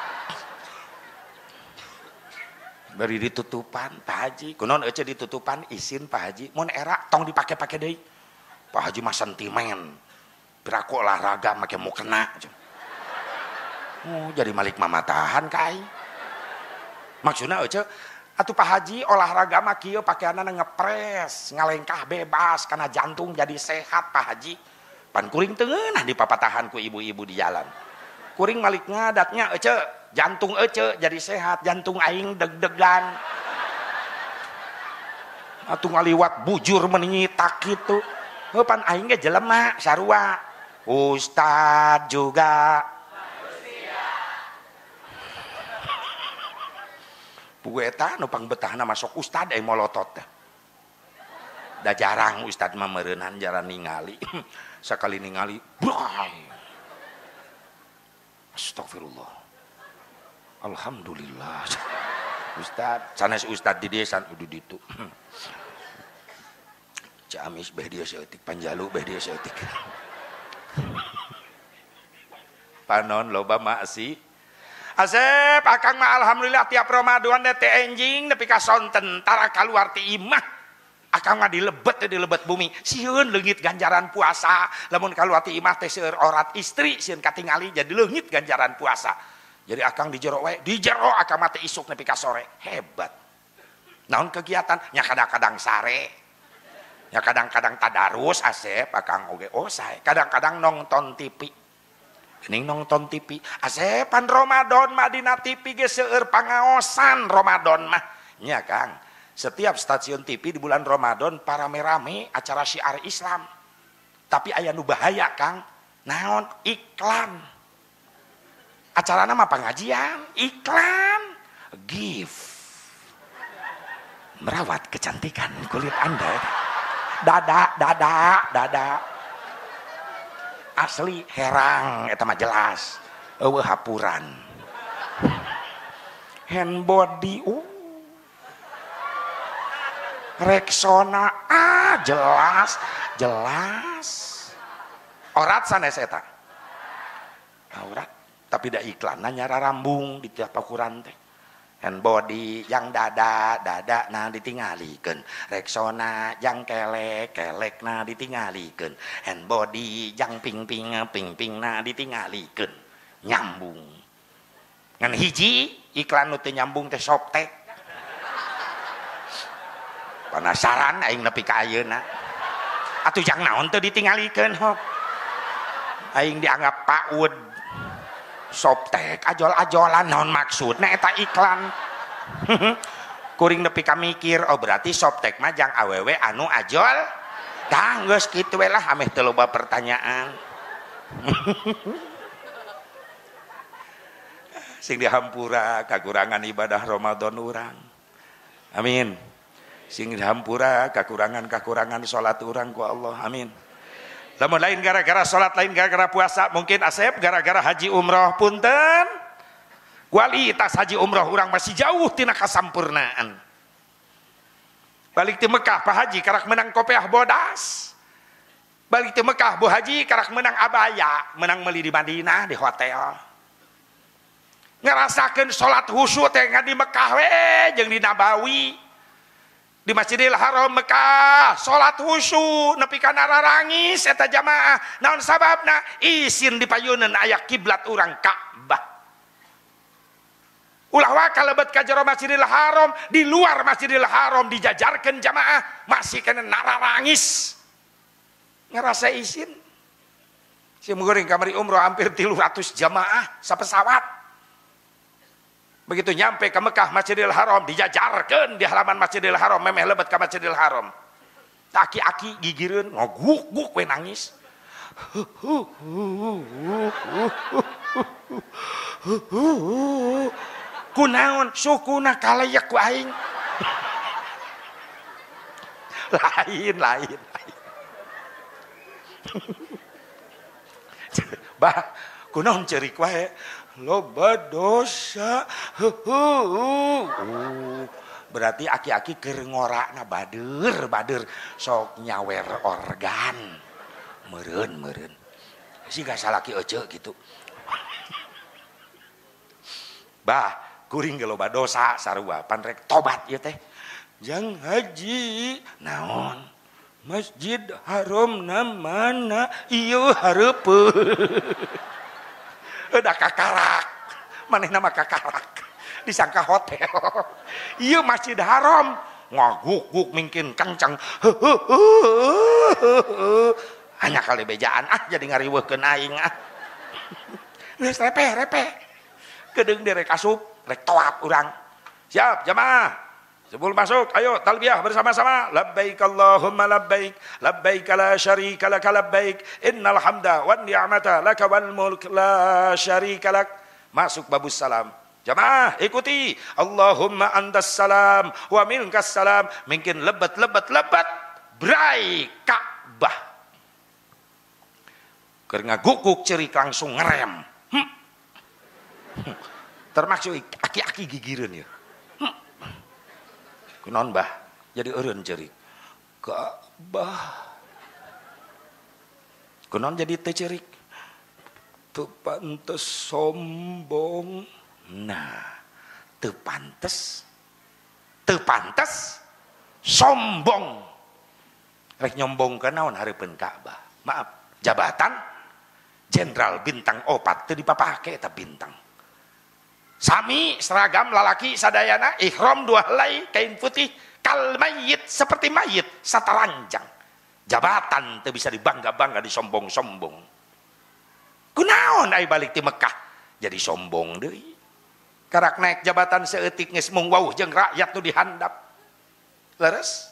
Bari ditutupan Pak Haji. Kunaon euceuk ditutupan isin Pak Haji. Mun era tong dipake-pake deui. Pak Haji mah sentimen. Piraku olahraga make mukena. Jadi malik mamatahan ka aing. Maksudna euceuk atuh Pak Haji olahraga mah kieu pakeanana ngepres, ngalengkah bebas karena jantung jadi sehat Pak Haji. Pan kuring teu ngeunah dipapatahan ku ibu-ibu di jalan. Kuring malik ngadatnya euceuk, jantung euceuk jadi sehat, jantung aing deg-degan. Atuh ngaliwat bujur menyitak kitu. Heuh pan aing ge jelema sarua. Ustad juga pugu eta nu pangbetahna masuk ustad ai molotot teh. Da jarang ustad mah meureunan jarang ningali. Sakali ningali, bray. Astagfirullah. Alhamdulillah. Ustad, sanes ustad di desa udah ditu. Ciamis beh dia seeutik, Panjalu beh dia seeutik. Panon loba maksi. Asep akang mah alhamdulillah tiap Ramadan teh enjing nepi ka sonten tara kaluar ti imah. Akang mah dilebet bumi. Sieun leungit ganjaran puasa. Lamun kaluar ti imah teh seueur orat istri sieun katingali jadi leungit ganjaran puasa. Jadi akang di jero we, di jero akang mah teh isuk nepi ka sore. Hebat. Naon kegiatan? Nya kadang-kadang sare. Nya kadang-kadang tadarus Asep akang oge sae. Kadang-kadang nonton TV. Gening nonton TV. Asepan Ramadan mah dina TV ge seueur pangaosan Ramadan mah. Nya Kang, setiap stasiun TV di bulan Ramadan rame-rame acara syiar Islam. Tapi aya nu bahaya Kang. Naon? Iklan. Acarana mah pengajian, iklan, gift. Merawat kecantikan kulit Anda. Dada. Asli herang eta mah jelas. Eueuh hapuran. Hand body Rexona jelas. Orat sanes eta. Aurat tapi da iklan nyara rambung di tiap ukuran teh. Hand body yang dada nah ditingalikeun. Rexona yang kelek nah ditingalikeun. Hand body yang ping nah ditingalikeun. Nyambung. Ngan hiji iklan nu teu nyambung teh Softtek. Penasaran aing nepi ka ayeuna. Atuh jang naon teu ditingalikeun hop. Aing dianggap paud. Softtek ajol-ajolan naon maksudna eta iklan. Kuring nepi ka mikir berarti Softtek mah jang awewe anu ajol. Tah geus kitu we lah ameh teu loba pertanyaan. Sing dihampura kakurangan ibadah Ramadan urang. Amin. Sing dihampura kakurangan salat urang ku Allah. Amin. Lamun lain gara-gara salat, lain gara-gara puasa, mungkin Asep gara-gara haji umroh punten. Kualitas haji umroh urang masih jauh tina kasampurnaan. Balik ti Mekah Pak Haji karak menang kopiah bodas. Balik ti Mekah Bu Haji karak menang abaya, menang meuli di Madinah di hotel. ngerasakeun salat khusyuk teh di Mekah we jeung di Nabawi. Di Masjidil Haram Mekah salat khusyuk nepi ka nararangis eta jamaah. Naon sababna? Isin di payeuneun aya kiblat urang Ka'bah. Ulah wae kalebet ka jero Masjidil Haram, di luar Masjidil Haram dijajarkeun jamaah masih kena nararangis. Ngerasa isin. Si muguring kamari umroh hampir 300 jamaah sapesawat. Begitu nyampe ke Mekah Masjidil Haram dijajarkeun di halaman Masjidil Haram memeh lebet ka Masjidil Haram. Aki-aki gigireun ngoguk-guk we nangis. Kunaon sukuna kalayak ku aing. Lain. Bah, kunaon ceurik wae? Loba dosa. Berarti aki-aki keur ngorakna bader sok nyawer organ. Meureun. Siga salaki ece gitu. Bah, kuring ge loba dosa sarua pan rek tobat ieu teh. Jang haji naon? Masjid Haram na mana? Ieu hareupeun. Udah kakarak, manehna mah kakarak, disangka hotel. Iya Masjid Haram, ngaguk-guk mungkin kencang. Hanya kali bejaan jadi ngariweuhkeun aing Geus repe. Kedeung direk asup, rek toab urang. Siap jamaah. Sebelum masuk, ayo talbiyah bersama-sama. Labbaik Allahumma labbaik, labbaik la syarika lak labbaik, innal hamda wan ni'mata laka wal mulk la syarika lak. Masuk babus salam. Jamaah ikuti. Allahumma antas salam wa minkas salam. Mungkin lebat berai Ka'bah. Keur ngaguk-guk cerik langsung ngerem. Termasuk aki-aki gigireun ya. Kunaon bah jadi eureun ceurik Ka'bah. Kunaon jadi teu ceurik? Teu pantes sombong. Nah, teu pantes sombong. Rek nyombongkeun naon hareupeun Ka'bah? Maaf, jabatan jenderal bintang 4 teu dipapake eta bintang. Sami seragam lalaki sadayana ihram 2 helai kain putih kal mayit seperti mayit satalanjang. Jabatan teu bisa dibangga-bangga disombong-sombong. Kunaon ai balik ti Mekah jadi sombong deui. Karak naik jabatan seeutik geus mung wauh jeung rakyat nu dihandap. Leres?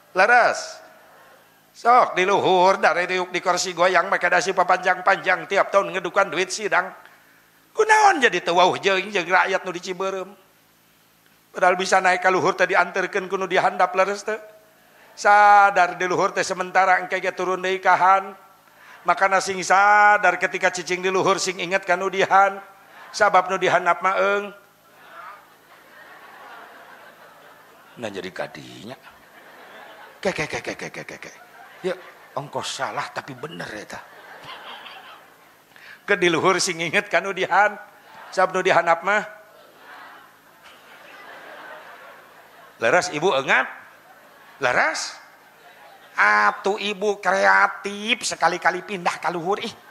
Sok di luhur dari diuk di kursi goyang make dasi papanjang-panjang tiap tahun ngedukan duit sidang. Kunaon jadi teu wauh jeung rakyat nu di Ciberem. Padahal bisa naik ka luhur teh dianterkeun ku nu dihandap leres teh. Sadar di luhur teh sementara engke ge turun deui ka han. Makana sing sadar ketika cicing di luhur sing inget ka nu dihan. Sabab nu dihandap mah eung. Nah jadi kadinya. Ke. Ya, ongkos salah tapi bener eta. Ke di luhur sing inget kan nu dihan. Sabab nu dihandap mah. Leres ibu engat? Leres? Atuh ibu kreatif sekali-kali pindah ka luhur ih.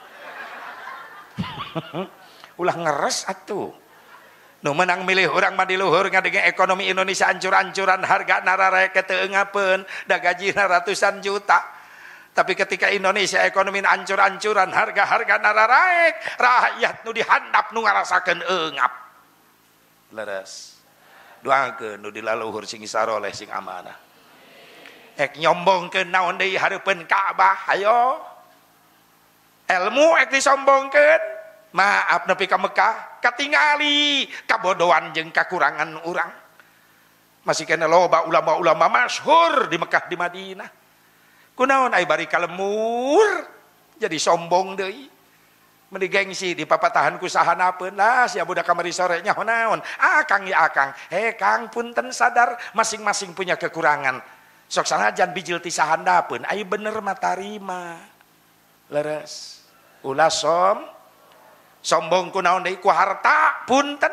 Ulah ngeres atuh. Nu menang milih orang mah di luhur ngadenge ekonomi Indonesia ancur-ancuran harga nararek teu engapeun da gajina ratusan juta. Tapi ketika Indonesia ekonomi ancur-ancuran harga nararaek rakyat nu dihandap nu ngarasakeun eungap. Leres. Doakeun nu dilaluhur sing saroleh sing amanah. Ek nyombongkeun naon deui hareupeun Ka'bah hayo. Ilmu ek disombongkeun. Maaf nepi ka Mekah katingali kabodohan jeung kakurangan urang. Masih kena loba ulama-ulama masyhur di Mekah di Madinah. Kunaon ai bari kalemur jadi sombong deui. Meni gengsi di papatahan ku sahanapeun lah sia budak kamari sore nya naon. Akang ya akang. Kang punten sadar masing-masing punya kekurangan. Sok sanajan bijil ti sahandapeun ai bener mah tarima. Leres. Ulah sombong kunaon deui ku harta punten.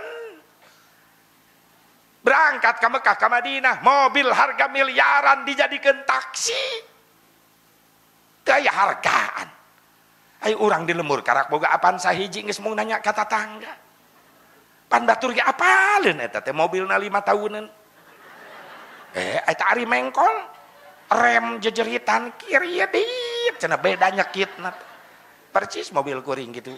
Berangkat ke Mekah ke Madinah, mobil harga miliaran dijadikan taksi. Gaya hargaan. Ayo orang di lembur karak boga apaan sahiji geus mung nanya ka tatangga. Pan batur ge apaleun eta teh mobilna 5 tahunan. Eta ari mengkol rem jejeritan kiri ya dit cenah beda nyekitna. Percis mobil kuring gitu.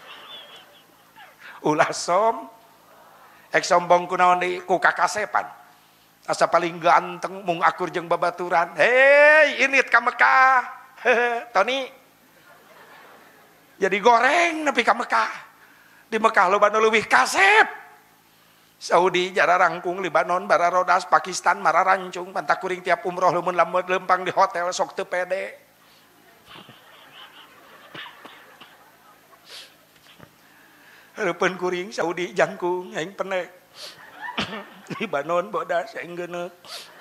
Ulah ek sombong kunaon deui ku kakasepan. Asa paling ganteng mung akur jeung babaturan. Hei, init ka Mekah. Tony. Jadi goreng nepi ka Mekah. Di Mekah loba nu leuwih kasep. Saudi jara rangkung, Libanon bara rodas, Pakistan mara rancung, pantak kuring tiap umroh lamun lempang di hotel sok teu pede. Heureupun kuring Saudi jangkung aing penek. Libanon bodas aing geuneuk.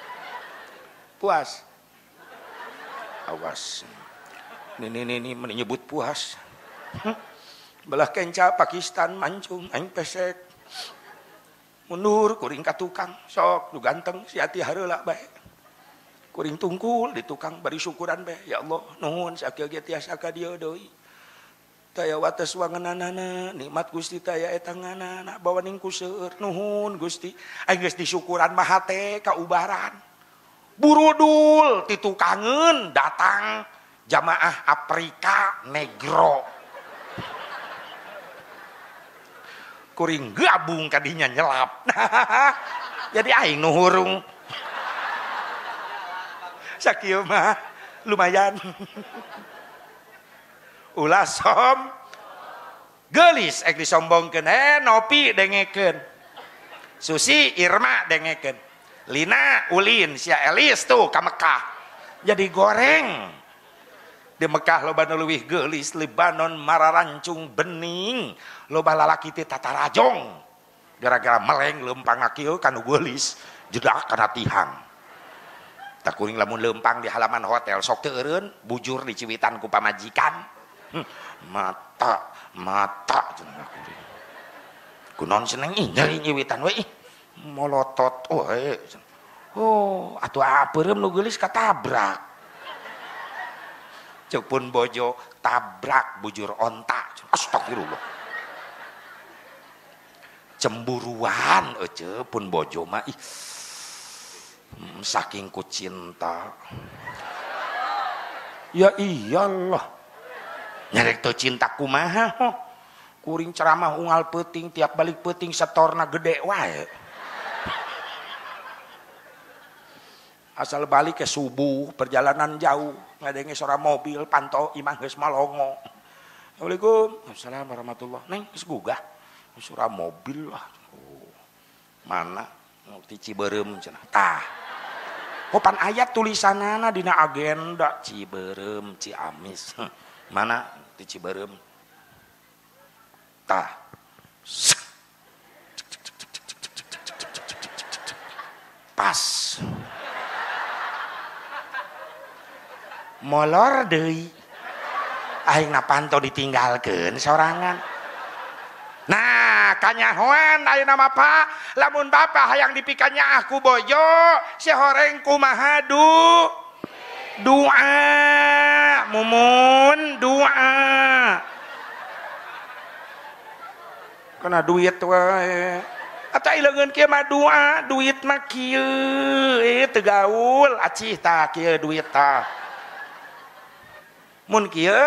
Puas. Awas. Ini menyebut puas. Belah kenca Pakistan mancung aing pesek. Mundur kuring ka tukang, sok nu ganteng si ati hareula bae. Kuring tungkul di tukang bari syukuran bae. Ya Allah, nuhun sakieu ge tiasa ka dieu deui. Taya wates wangeunana nikmat Gusti taya eta nganana bawa ning ku seueur nuhun Gusti. Aing geus disyukuran mah hate kaubaran. Burudul ti tukangeun datang jamaah Afrika Negro. Kuring gabung kadinya nyelap. Jadi aing nu hurung. Sakieu mah lumayan. Ulah geulis ek disombongkeun. Nopi dengekeun. Susi Irma dengekeun. Lina ulin sia Elis tuh ka Mekah. Jadi goreng. Di Mekah loba nu leuwih geulis, Libanon mararancung bening. Loba lalaki teh tatarajong. Gara-gara meleng leumpang kieu kanu geulis, jedak kana tihang. Tak kuring lamun leumpang di halaman hotel sok teu eureun, bujur di ciwitan ku pamajikan. Mata cenah kuring. Kunaon seneng nyeri nyiwitan we molotot we. Oh, atuh apeureum nu geulis katabrak. Ceuk pun bojo tabrak bujur onta. Astagfirullah. Cemburuan euceuk pun bojo mah saking ku cinta. Ya iyalah. Nyarek teu cinta kumaha kuring ceramah unggal peuting tiap balik peuting setorna gede wae. Asal balik ke subuh perjalanan jauh ngadenge suara mobil pantau imah geus malongo. Assalamualaikum. Assalamualaikum warahmatullahi. Neng geus gugah. Suara mobil lah. Oh. Mana ti Ciberem cenah. Tah. Kopan ayat tulisanana dina agenda Ciberem Ciamis. Mana di Ciberem? Tah. Pas. Molor deui. Aing na pantau ditinggalkeun sorangan. Nah, kanyahoan ayeuna mah Pak, lamun Bapak hayang dipikanya aku bojo, si horeng kumaha doa mumun doa kana duit wae atuh ileungeun kieu mah doa duit mah kieu teu gaul acih tah kieu duit tah mun kieu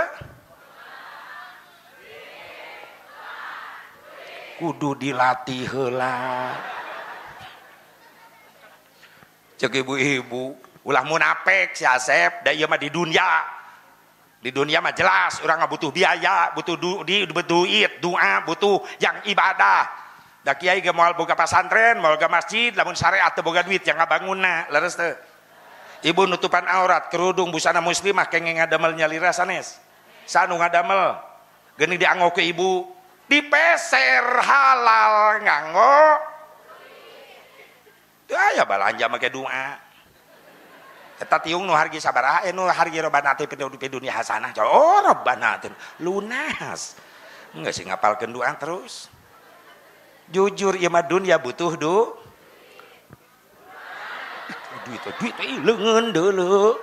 kudu dilatih heula ceuk ibu-ibu ulah munafik si Asep da ieu mah di dunia mah jelas urang butuh biaya butuh duit doa butuh yang ibadah da kiai ge moal boga pasantren moal boga masjid lamun syariat teu boga duit yang ngabangunna leres teu ibu nutupan aurat kerudung busana muslimah kenging ngadamel nyalira sanes sanu ngadamel geuning dianggo ke ibu dipeser halal nganggo teu aya balanja make doa eta tiung nu hargi sabaraha nu hargi robana teh di dunia hasanah oh robana teh lunas Enggak sih ngapalkeun doa terus. Jujur ieu mah dunya butuh duit leungeun deuleu.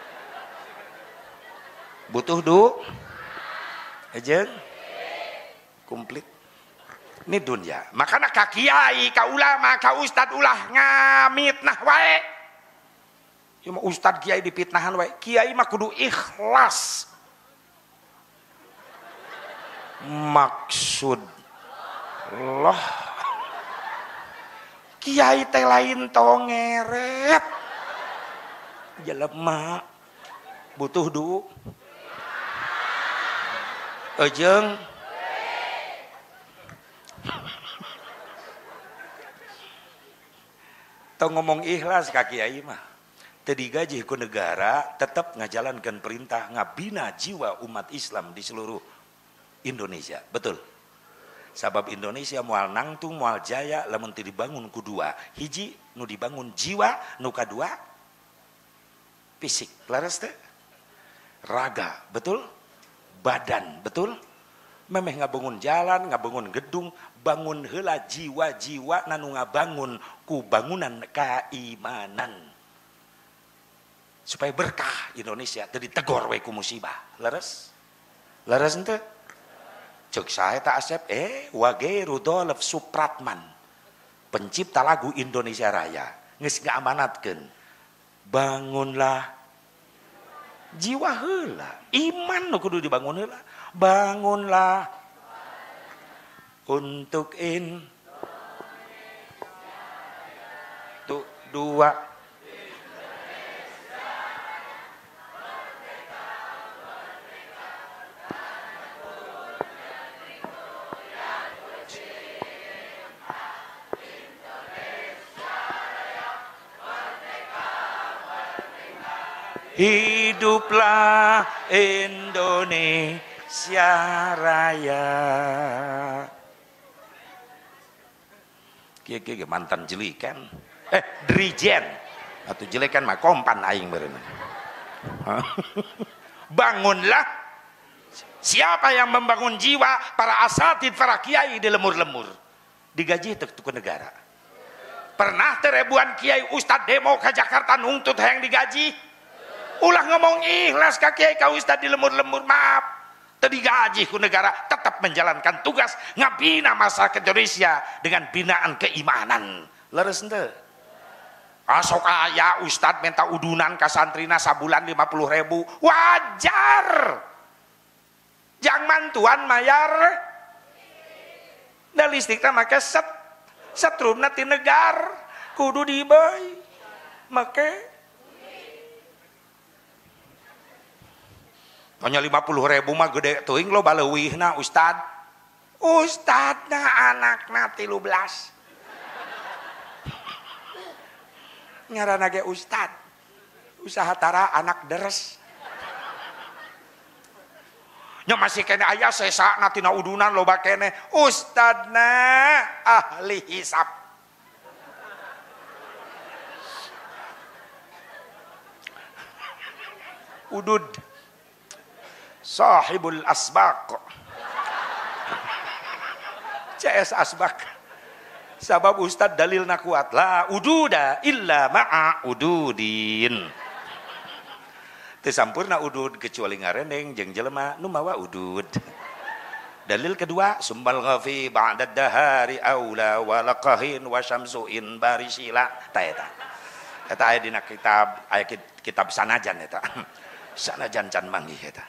Butuh jeung komplit. Ini dunia. Makanya ka kiai, ka ulama, ka ustad ulah ngamitnah wae. Ieu mah ustad kiai dipitnahan wae. Kiai mah kudu ikhlas. Maksud Allah. Kiai teh lain tongeret. Jelema butuh jeung tong ngomong ikhlas ka kiai mah teu digaji ku negara, tetap ngajalankan perintah ngabina jiwa umat Islam di seluruh Indonesia. Betul. Sabab Indonesia moal nangtung moal jaya lamun teu dibangun ku dua. Hiji nu dibangun jiwa, nu kadua fisik. Laras teh? Raga, betul? Badan, betul? Memeh ngabangun jalan, ngabangun gedung, bangun heula jiwa-jiwa nanu ngabangun ku bangunan keimanan. Supaya berkah Indonesia teu ditegor we ku musibah. Leres? Leres henteu? Ceuk sae ta Asep? Wage Rudolf Supratman, pencipta lagu Indonesia Raya, geus ngaamanatkeun. Bangunlah jiwa heula, iman nu kudu dibangun heula. Bangunlah untuk dua hiduplah Indonesia Raya. Kieu mantan jelikan. Drijen. Atuh jelikan mah kompan aing meureun. Bangunlah. Siapa yang membangun jiwa? Para asatid, para kiai di lemur-lemur. Digaji teu ku negara. Pernah teu ribuan kiai ustad demo ke Jakarta nuntut hayang digaji? Ulah ngomong ikhlas ka kiai ka ustad di lemur-lemur, maaf. Teu digaji ku negara, tetap menjalankan tugas ngabina masyarakat Indonesia dengan binaan keimanan. Leres henteu? Asok aya ustad minta udunan ka santrina sabulan 50.000, wajar. Jang mantuan mayar da listrikna make setrumna ti negar kudu dibeui make hanya 50.000 mah gede teuing lo baleuwihna ustad. Ustadna anakna 13. Ngaranna ge ustad. Usaha tara anak deres. Nya masih kene aya sesana tina udunan loba kene. Ustadna ahli hisab. Udud sahibul asbaq. CS asbaq. Sabab ustad dalilna kuat. La ududa illa ma'a ududin. Teu sampurna udud kecuali ngareneng jeung jelema nu mawa udud. Dalil kedua, sumbal ghafi ba'da dahari aula wa laqahin wa syamsuin barisila. Ta eta. Eta aya dina kitab, aya kitab sanajan eta. Sanajan can manggih eta.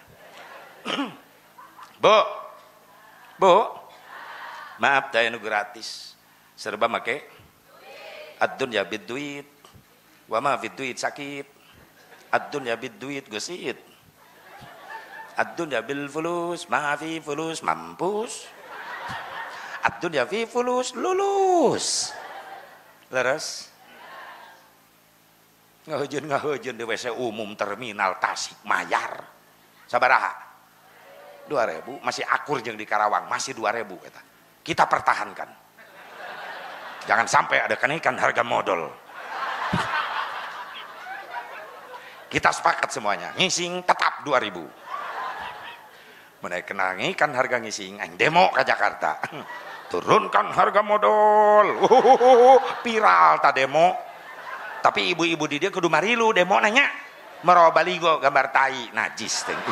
Bu, maaf teh nu gratis, serba make ad-dunya bid-duit, wa ma bid-duit sakit, ad-dunya bid-duit gesit, ad-dunya bil fulus, ma fi fulus mampus, ad-dunya fi fulus lulus, leres. Ngahejeun di WC umum terminal Tasik Mayar, sabaraha? 2.000, masih akur jeung di Karawang, masih 2.000 eta. Kita pertahankan. Jangan sampai ada kenaikan harga modal. Kita sepakat semuanya, ngising tetap 2.000. menaik kenangi kan harga ngising aing demo ke Jakarta. Turunkan harga modal. Viral ta demo. Tapi ibu-ibu di dia kudu marilu demo nanya. Mero baligo gambar tai najis teh.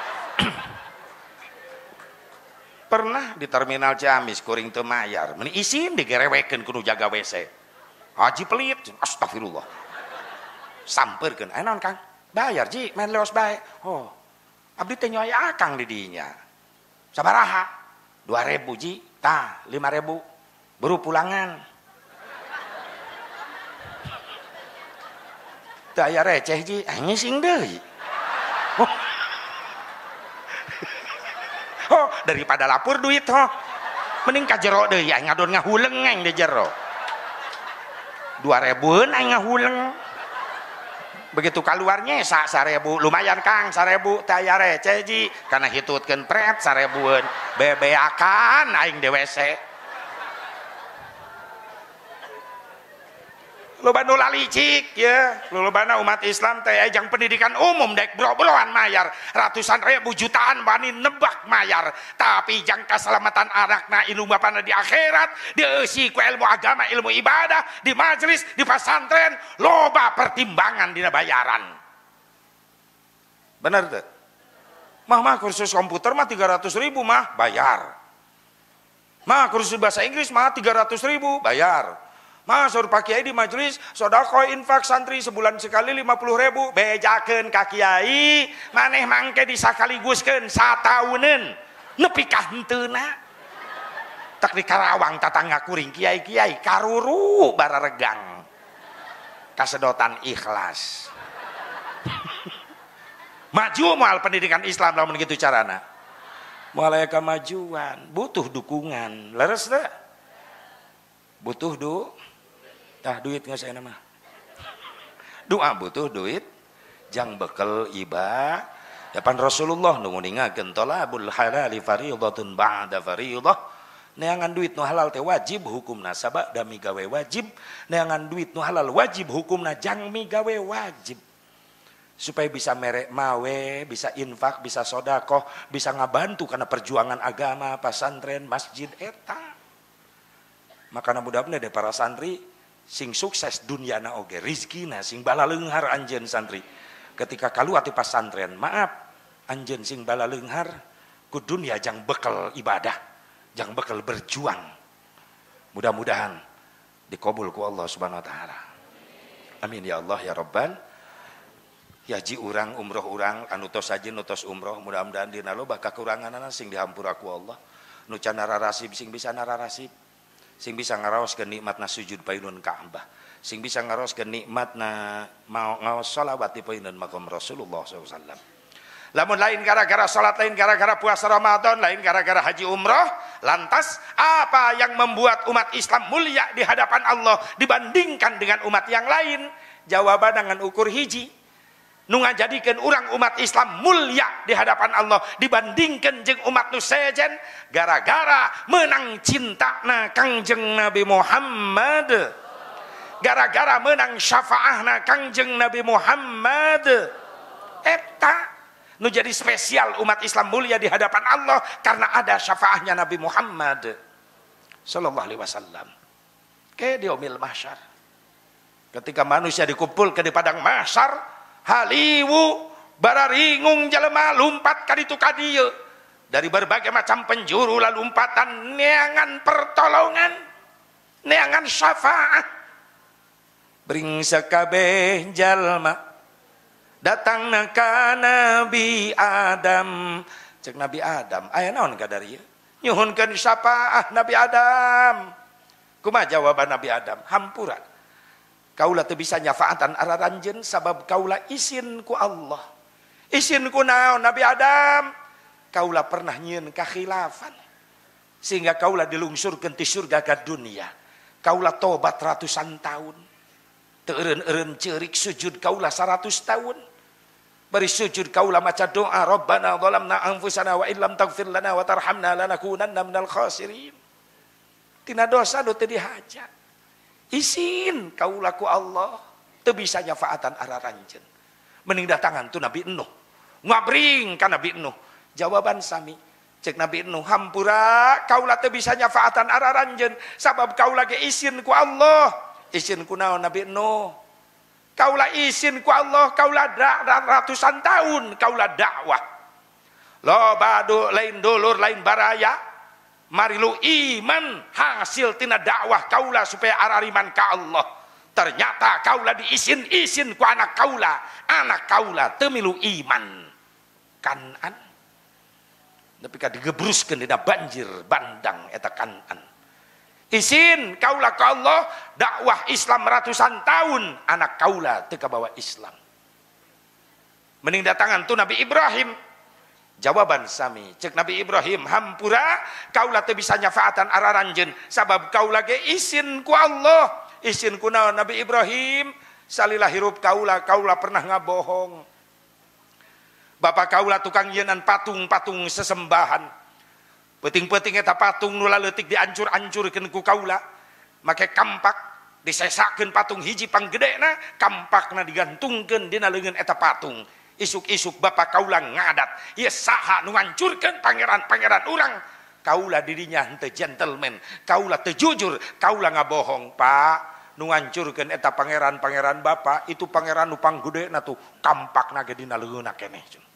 Pernah di terminal Ciamis kuring teu mayar, meni isin digerewekeun kudu jaga WC. Haji pelit, astagfirullah. Sampeurkeun, "Aya naon Kang?" "Bayar Ji, main leos bae." "Oh, abdi teh nyoy akang di dinya." "Sabaraha?" "2.000 Ji." "Tah, 5.000. Buru pulangan." Teu aya receh Ji, ngising deui. Oh, daripada lapor duit mending ka jero deui aing ngadon ngahuleng aing di jero. 2.000 aing ngahuleng. Begitu keluarnya 1.000, lumayan Kang 1.000 teh aya receh Ji, kana hitutkeun pret 1.000-eun bebeakan aing di WC. Lobana lalicik ya, lobana umat Islam teh ajang pendidikan umum dek bro-broan mayar ratusan ribu jutaan bani nebak mayar, tapi jang keselamatan anakna ilmu bapana di akhirat dieusi ku ilmu agama ilmu ibadah di majelis di pesantren loba pertimbangan dina bayaran. Bener teh? Mah kursus komputer mah 300.000 mah bayar. Mah kursus bahasa Inggris mah 300.000 bayar. Mas suruh Pak Kiai di majelis sodako infak santri sebulan sekali 50.000 bejakeun ka Kiai maneh mangke disakaliguskeun satauneun nepi ka henteuna tak di Karawang tatangga kuring kiai-kiai karuru bararegang kasedotan ikhlas. Maju moal pendidikan Islam lamun kitu carana moal kemajuan butuh dukungan leres teh butuh tah duit nggak saya nama doa butuh duit jang bekel iba depan Rasulullah nunggu ningakeun talabul halali fardhatun ba'da fardhah neangan duit nu halal teh wajib hukumna sabada migawe wajib neangan duit nu halal wajib hukumna jang migawe wajib supaya bisa merek mawe bisa infak bisa sodakoh bisa ngabantu karena perjuangan agama pesantren masjid eta makana mudah-mudahan dari para santri sing sukses dunyana oge rizkina sing balaleunghar anjeun santri ketika kaluar ti pasantren maaf anjeun sing balaleunghar ku dunya jang bekel ibadah jang bekel berjuang mudah-mudahan dikabul ku Allah subhanahu wa ta'ala amin ya Allah ya Rabbal yaji urang umroh urang anu tos haji nu tos umroh mudah-mudahan dina loba kakuranganana sing dihampura ku Allah nu can nararasib sing bisa nararasib sing bisa ngaraos ke nikmatna sujud painun Ka'bah sing bisa ngaraos ke nikmatna mau ngaos sholawat di painun makam Rasulullah SAW. Lamun lain gara-gara salat lain gara-gara puasa Ramadan lain gara-gara haji umroh lantas apa yang membuat umat Islam mulia di hadapan Allah dibandingkan dengan umat yang lain? Jawaban dengan ukur hiji nu ngajadikeun urang umat Islam mulia di hadapan Allah dibandingkan jeung umat nu sejen gara-gara menang cintana Kangjeng Nabi Muhammad gara-gara menang syafaahna Kangjeng Nabi Muhammad eta nu jadi spesial umat Islam mulia di hadapan Allah karena ada syafaahnya Nabi Muhammad sallallahu alaihi wasallam ke di yaumil mahsyar ketika manusia dikumpulkan di padang mahsyar haliwu bararingung jelema lumpat ka ditu ka dieu dari berbagai macam penjuru lalumpatan neangan pertolongan neangan syafaat bring sakabeh jalma datangna ka Nabi Adam cek Nabi Adam aya naon ka dari ieu nyuhunkeun syafaat Nabi Adam kumaha jawaban Nabi Adam hampura kaulah teu bisa nyafaatan araranjeun sabab kaulah isin ku Allah isin ku naon Nabi Adam kaulah pernah nyieun kakhilafan sehingga kaulah dilungsurkeun ti surga ka dunia kaulah tobat ratusan tahun teu eureun-eureun ceurik sujud kaulah 100 tahun bari sujud kaulah maca doa Rabbana zalamna anfusana wa illam taghfir lana wa tarhamna lanakunanna minal khasirin tina dosa nu teu dihajat isin kaulah ku Allah teu bisa nyafaatan araranjeun mending datangan tu Nabi Nuh ngabring ka Nabi Nuh Jawaban sami cek Nabi Nuh, hampura kaula teu bisa nyafaatan araranjeun sabab kaula ge izin ku Allah. Izin ku naon Nabi Nuh? Kaula izin ku Allah, kaula ratusan tahun kaula dakwah. Loba lain dulur lain baraya, mari lu iman hasil tina dakwah kaula supaya arariman ka Allah. Ternyata kaula diizin ku anak kaula teu milu iman. Kanan tapi ka digebruskeun dina banjir bandang eta Kanan. Izin kaula ka Allah dakwah Islam ratusan tahun, anak kaula teu kabawa Islam. Mending datangan tu Nabi Ibrahim. Jawaban sami cek Nabi Ibrahim, hampura kaula teu bisa nyafaatan araranjeun sabab kaula ge izin ku Allah. Izin ku naon Nabi Ibrahim? Salila hirup kaula pernah ngabohong. Bapak kaula tukang yenan patung-patung sesembahan. Peting-peting eta patung nu leutik diancur-ancurkeun ku kaula. Make kampak disesakeun patung hiji panggedena, kampakna digantungkeun dina leungeun eta patung. Isuk-isuk bapak kaula ngadat, ieu saha nu ngancurkeun pangeran-pangeran urang? Kaula dirinya henteu gentleman, kaula teu jujur, kaula ngabohong. Pak, nu ngancurkeun eta pangeran-pangeran bapak, itu pangeran nu panggedena tuh kampakna ge dina leungeunna keneh.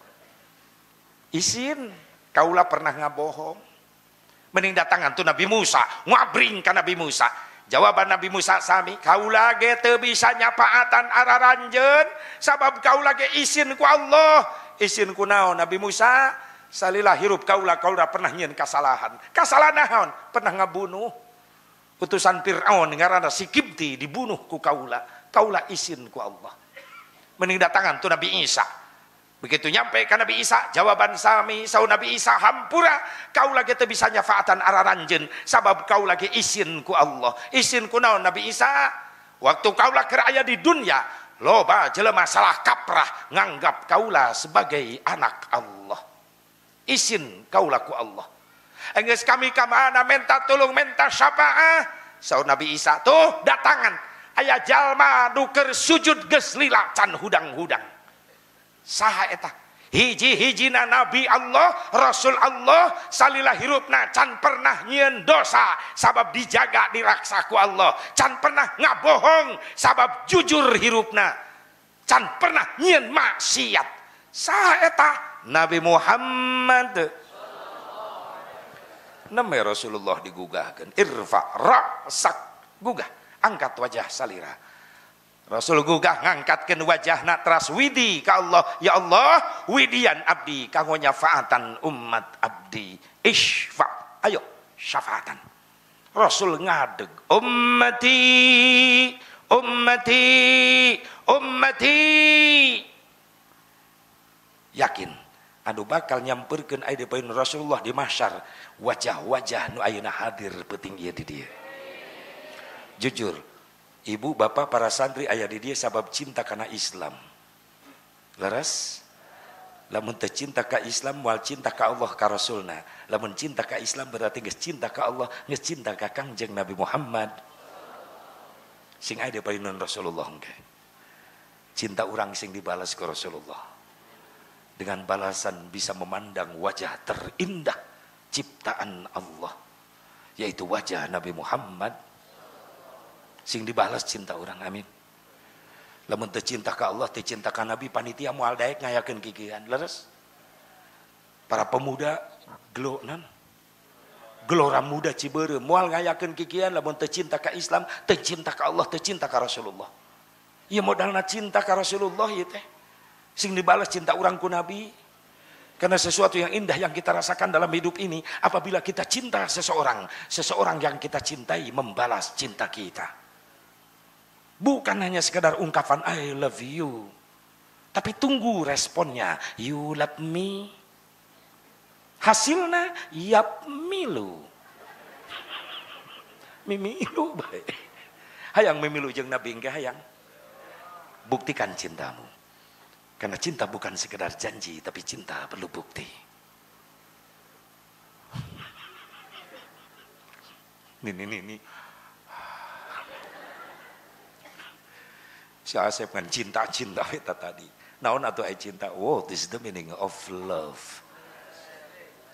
Izin kaula pernah ngabohong. Mending datangan tu Nabi Musa, ngabring ka Nabi Musa. Jawaban Nabi Musa sami, kaula ge teu bisa nyapaatan araranjeun sabab kaula ge izin ku Allah. Izin ku naon Nabi Musa? Salila hirup kaula pernah nyieun kasalahan. Kasalahan naon? Pernah ngabunuh utusan Firaun ngaranna si Kipti, dibunuh ku kaula. Kaula izin ku Allah. Mending datangan tu Nabi Isa. Begitu nyampe ke Nabi Isa, jawaban sami saur Nabi Isa, hampura kaula ge teu bisa nyafaatan araranjeun sabab kaula ge izin ku Allah. Izin ku naon Nabi Isa? Waktu kaula keur aya di dunya, loba jelema salah kaprah nganggap kaula sebagai anak Allah. Izin kaula ku Allah. Enggeus kami ka mana menta tulung menta syafaah. Saur Nabi Isa, tuh datangan aya jalma nu keur sujud geus lila can hudang-hudang. Saha eta? Hiji-hijina Nabi Allah, Rasul Allah, salila hirupna can pernah nyieun dosa sabab dijaga diraksa ku Allah. Can pernah ngabohong sabab jujur hirupna. Can pernah nyieun maksiat. Saha eta? Nabi Muhammad. Neme Rasulullah digugahkeun, irfa ra'sak, gugah, angkat wajah salira. Rasul gugah ngangkatkeun wajahna teras widi ka Allah, ya Allah widian abdi kanggo nyafaatan umat abdi, isfa, ayo syafaatan. Rasul ngadeg, ummati ummati ummati, yakin anu bakal nyamperkeun aya di poin Rasulullah di mahsyar wajah-wajah nu ayeuna hadir peuting ieu di dieu. Jujur, ibu bapak para santri aya di dia sabab cinta karena Islam. Leres? Lamun teu cinta ka Islam moal cinta ka Allah ka Rasulna. Lamun cinta ka Islam berarti geus cinta ka Allah, geus cinta ka Kangjeng Nabi Muhammad. Sing aya di payunan Rasulullah engke. Cinta urang sing dibalas ke Rasulullah. Dengan balasan bisa memandang wajah terindah ciptaan Allah, yaitu wajah Nabi Muhammad. Sing dibalas cinta orang, amin. Lamun teu cinta ka Allah, teu cinta ka Nabi, panitia moal daek ngayakeun kikian. Leres? Para pemuda gelonan, gelora muda Ciberem moal ngayakeun kikian lamun teu cinta ka Islam, teu cinta ka Allah, teu cinta ka Rasulullah. Ieu modalna cinta ka Rasulullah ieu teh. Sing dibalas cinta orang ku Nabi. Karena sesuatu yang indah yang kita rasakan dalam hidup ini apabila kita cinta seseorang, seseorang yang kita cintai membalas cinta kita. Bukan hanya sekedar ungkapan I love you, tapi tunggu responnya. You love me. Hasilnya yap milu. Mimilu baik. Hayang mimilu jeung Nabi engke hayang. Buktikan cintamu. Karena cinta bukan sekedar janji, tapi cinta perlu bukti. Ini. Si Asep kan cinta itu tadi. Naon atuh ai cinta? Oh, this is the meaning of love.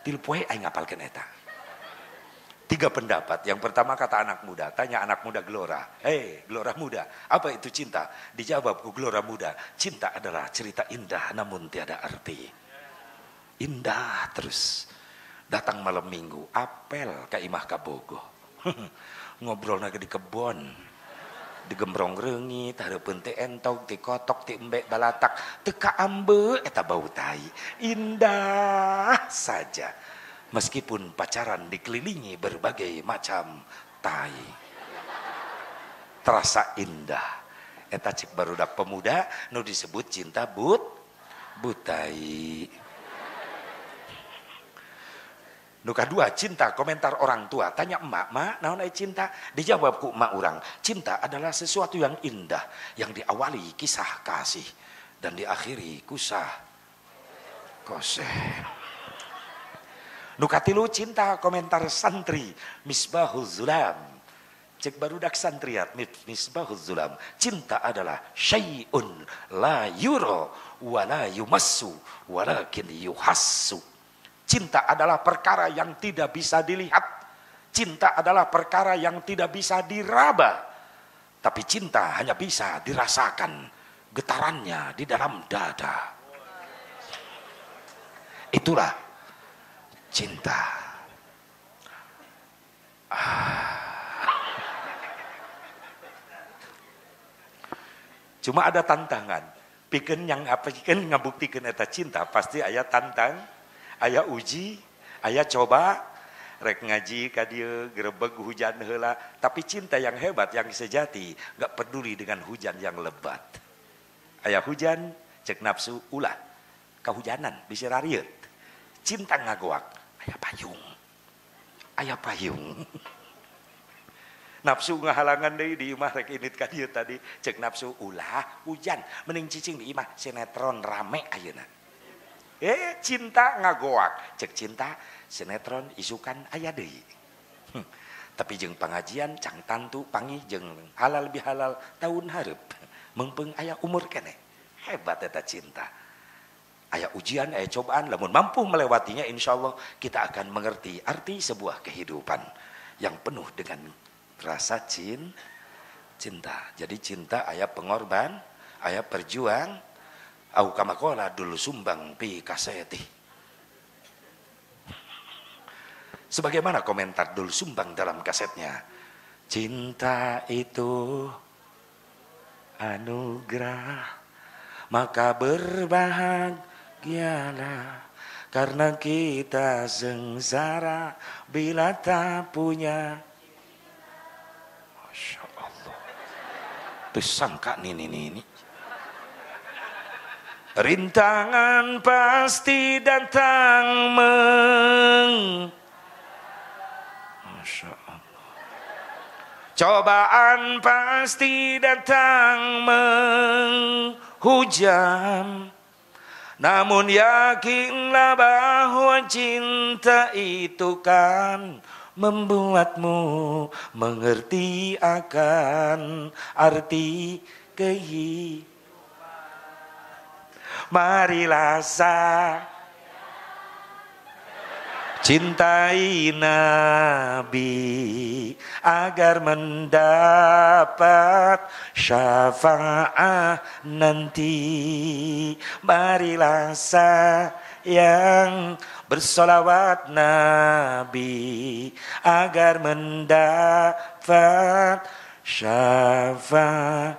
Tilpoe aing ngapalkeun eta. 3 pendapat. Yang pertama kata anak muda, tanya anak muda Gelora. Hei Gelora muda, apa itu cinta? Dijawab ku Gelora muda, cinta adalah cerita indah namun tiada arti. Indah terus. Datang malam minggu, apel ke imah kabogo. Ngobrol lagi di kebon. Digembrong reungit, hareupeun teh entog, ti kotok, ti embek balatak, teka ambe eta bau tai. Indah saja. Meskipun pacaran dikelilingi berbagai macam tai. Terasa indah. Eta cek barudak pemuda nu disebut cinta butai. Nu kadua cinta, komentar orang tua. Tanya emak, "Mak, naon aya cinta?" Dijawab ku emak urang, cinta adalah sesuatu yang indah yang diawali kisah kasih dan diakhiri kusah koseh. Nu katilu cinta, komentar santri Misbahul Zulam. Cek barudak santriat Misbahul Zulam. Cinta adalah syai'un la yuro wa la yumassu walakin yuhassu. Cinta adalah perkara yang tidak bisa dilihat. Cinta adalah perkara yang tidak bisa diraba. Tapi cinta hanya bisa dirasakan getarannya di dalam dada. Itulah cinta. Cuma ada tantangan. Pikeun yang apa pikeun ngabuktikeun eta cinta pasti aya tantang, aya uji, aya coba. Rek ngaji ka dieu grebeg hujan heula, tapi cinta yang hebat yang sejati enggak peduli dengan hujan yang lebat. Aya hujan cek nafsu ulah kahujanan bisa rarieut. Cinta ngagoak aya payung nafsu ngahalangan deui di imah rek init ka dieu tadi cek nafsu ulah hujan mending cicing di imah sinetron rame ayeuna cinta ngagoak cek cinta sinetron isukan aya deui tapi jeung pangajian cang tantu panggih jeung halal bihalal tahun hareup meungpeung aya umur keneh hebat eta cinta. Aya ujian, aya cobaan, lamun mampu melewatinya insya Allah kita akan mengerti arti sebuah kehidupan yang penuh dengan rasa cinta. Jadi cinta aya pengorban, aya perjuang, au kama qala dul sumbang pi kaseti. Sebagaimana komentar Dul Sumbang dalam kasetnya, cinta itu anugerah, maka berbahagia karena kita sengsara bila tak punya. Masya Allah. Tersangka ini. Rintangan pasti datang Masya Allah. Cobaan pasti datang menghujam. Namun yakinlah bahwa cinta itu kan membuatmu mengerti akan arti kehidupan. Marilah cintai Nabi agar mendapat syafaat nanti. Marilah sayang bersolawat Nabi agar mendapat syafaat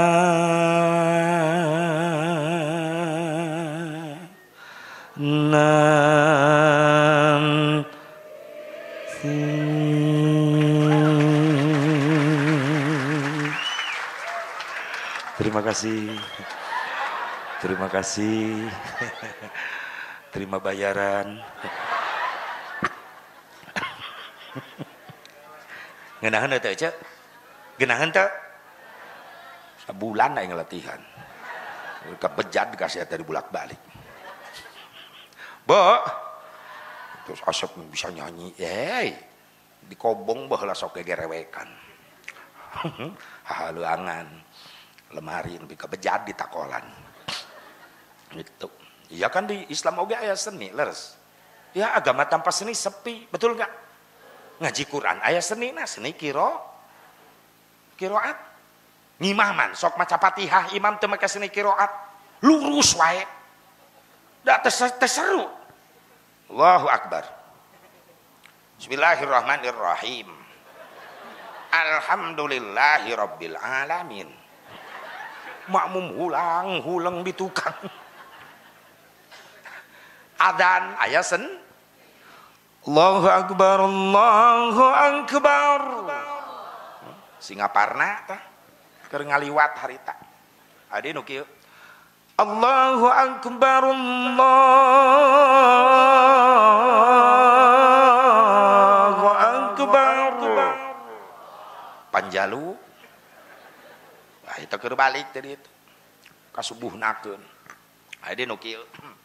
Terima kasih. Terima bayaran. Ngeunaheun teh Cek? Geunaheun teh? Sabulan aing latihan. Kebejat dikasih tadi bolak-balik. Bo, terus Asep bisa nyanyi, dikobong baheula sok gegerewekan. Haluangan, lemari lebih kebejat di takolan. Gitu. Iya kan di Islam oge aya seni leres. Ya agama tanpa seni sepi, betul nggak? Ngaji Quran aya seni nah, seni kiroat. Ngimaman sok maca Fatihah imam teu make seni kiroat. Lurus wae. Da terseru. Allahu akbar. Bismillahirrahmanirrahim. Alhamdulillahi rabbil alamin. Makmum hulang di tukang. Adzan aya sen. Allahu akbar, Allahu akbar. Singaparna tah keur ngaliwat harita. Adi nu kieu. Allahu akbar, Allahu akbar. Panjalu. Wah, itu keur balik tadi itu. Kasubuhnakeun. Adi nu kieu.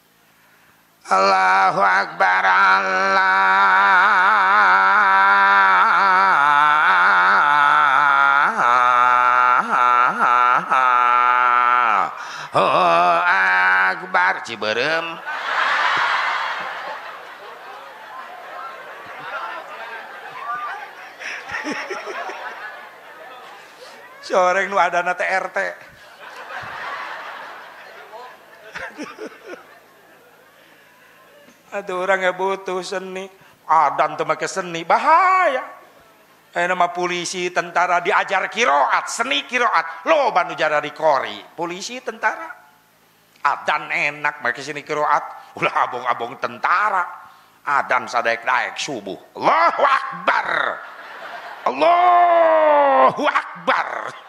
Allahu akbar, Allahu akbar Ciberem. Soreng nu adana teh RT. Aduh orang yang butuh seni, adan tuh make seni bahaya. Nama polisi tentara diajar kiroat, seni kiroat, lo banu jara di kori, polisi tentara, adan enak make seni kiroat, ulah abong-abong tentara, adan sadek-daek subuh, Allahu Akbar, Allahu Akbar.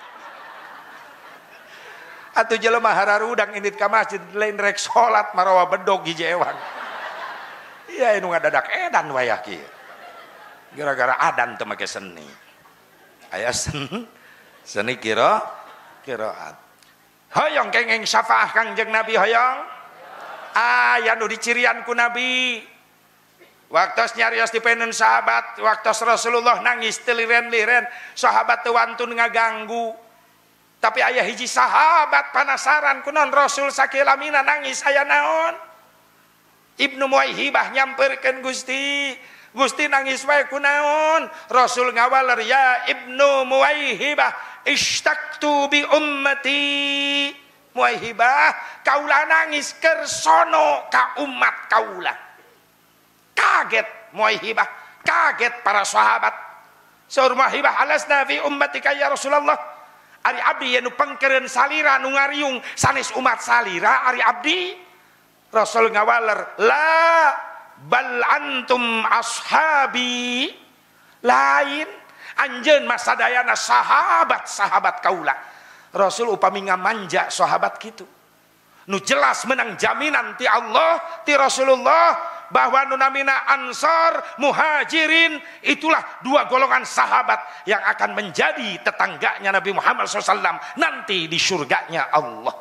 Atuh jelema hararudang indit ka masjid lain rek salat marawa bedog hiji ewang. Iya ini ngadadak edan wayah kieu. Gara-gara adan teu make seni. Aya seni kiroat. Hoyong kengeng syafaah Kangjeng Nabi hoyong. Aya nu dicirian ku Nabi. Waktos nyarios dipeneun sahabat, waktos Rasulullah nangis teu liren-liren, sahabat teu wantun ngaganggu. Tapi aya hiji sahabat penasaran kunaon Rasul sakilamina nangis aya naon? Ibnu Muwaihibah nyamperkeun Gusti. Gusti nangis wae kunaon? Rasul ngawaler ya Ibnu Muwaihibah ishtaqtu bi ummati. Muwaihibah kaula nangis kersono ka umat kaula. Kaget Muwaihibah, kaget para sahabat. Saur Muwaihibah alasna fi ummatika ya Rasulullah. Ari abdi anu pangkereun salira nu ngariung sanes umat salira ari abdi. Rasul ngawaler la bal antum ashabi, lain anjeun mah sadayana sahabat kaula. Rasul upami ngamanja sahabat kitu nu jelas menang jaminan ti Allah ti Rasulullah bahwa nu namina Ansar Muhajirin itulah dua golongan sahabat yang akan menjadi tetangganya Nabi Muhammad SAW nanti di surganya Allah.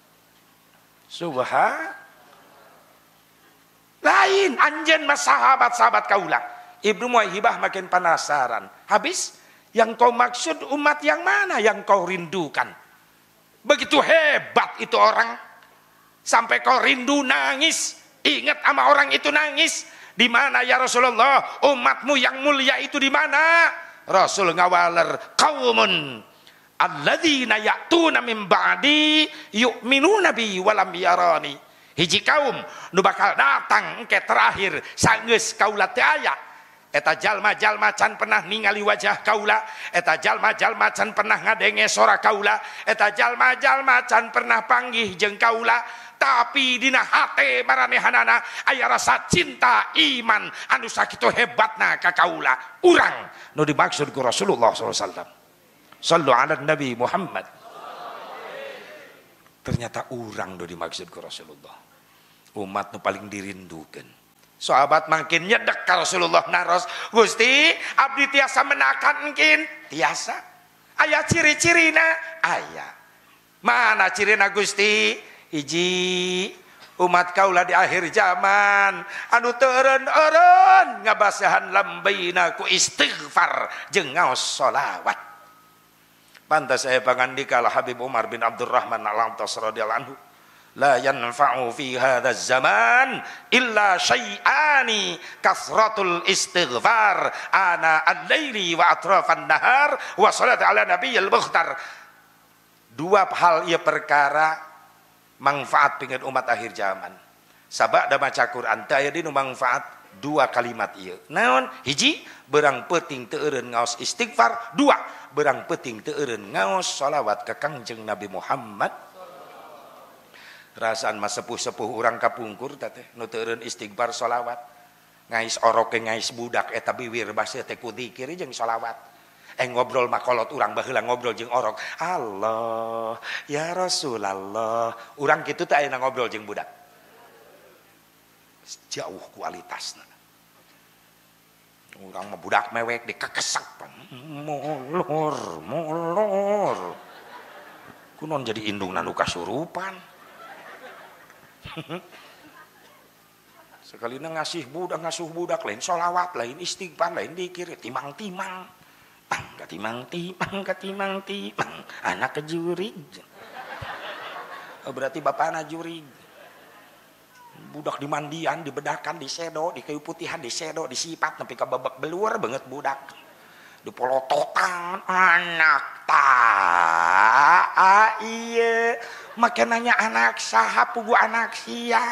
Lain anjen mas sahabat kaula. Ibnu Muwaihibah makin penasaran. Habis yang kau maksud umat yang mana yang kau rindukan? Begitu hebat itu orang sampai kau rindu nangis. Ingat sama orang itu nangis. Di mana ya Rasulullah? Umatmu yang mulia itu di mana? Rasul ngawaler qaumun alladzina ya'tuna min ba'di yu'minuna bi walam yarani. Hiji kaum nu bakal datang engke terakhir sanggeus kaula teu aya. Eta jalma-jalma can pernah ningali wajah kaula, eta jalma-jalma can pernah ngadenge sora kaula, eta jalma-jalma can pernah panggih jeung kaula, tapi dina hate maranehanana aya rasa cinta iman anu sakitu hebatna ka kaula. Urang nu dimaksud ku Rasulullah sallallahu alaihi wasallam. Sallu ala Nabi Muhammad. Ternyata urang nu dimaksud ku Rasulullah. Umat nu paling dirindukeun. Sahabat makin nyedek ka Rasulullah naros, Gusti abdi tiasa menakan engkin. Tiasa. Aya ciri-cirina? Aya. Mana cirina Gusti? Hiji umat kaula di akhir zaman anu teu eureun ngabasahan lambaina ku istighfar jeung ngaos sholawat. Pantas saya pangandika Habib Umar bin Abdurrahman al-Antas radhiyallahu anhu. la yanfa'u fi hadzal zaman illa syai'ani kasratul istighfar ana al-laili wa atrafan nahar wa salatu ala nabiyil mukhtar. Dua hal ieu perkara manfaat pikeun umat akhir zaman. Sabab da maca Quran teh aya dinu manfaat dua kalimat ieu. Naon? Hiji, berang peuting teu eureun ngaos istighfar. Dua, berang peuting teu eureun ngaos shalawat ka Kangjeng Nabi Muhammad. Rasaan mah sepuh-sepuh urang kapungkur teh nu teu eureun istighfar shalawat. Ngais orok ngais budak eta biwir basa teh ku zikir jeung shalawat. Ngobrol mah kolot urang baheula ngobrol jeung orok. Allah, ya Rasulullah. Urang kitu teh ayeuna ngobrol jeung budak. Jauh kualitasna. Urang mah budak mewek dikakesak. Molor. Kunon jadi indungna nu kasurupan. Sekalina ngasuh budak lain sholawat lain istighfar lain dikir timang-timang katimang anak kejurig berarti bapana jurig budak dimandian dibedakan disedo di kayu putihan disedo disipat sampai ke babak beluar banget budak dipolototan anak iya makanannya anak saha pugu anak sia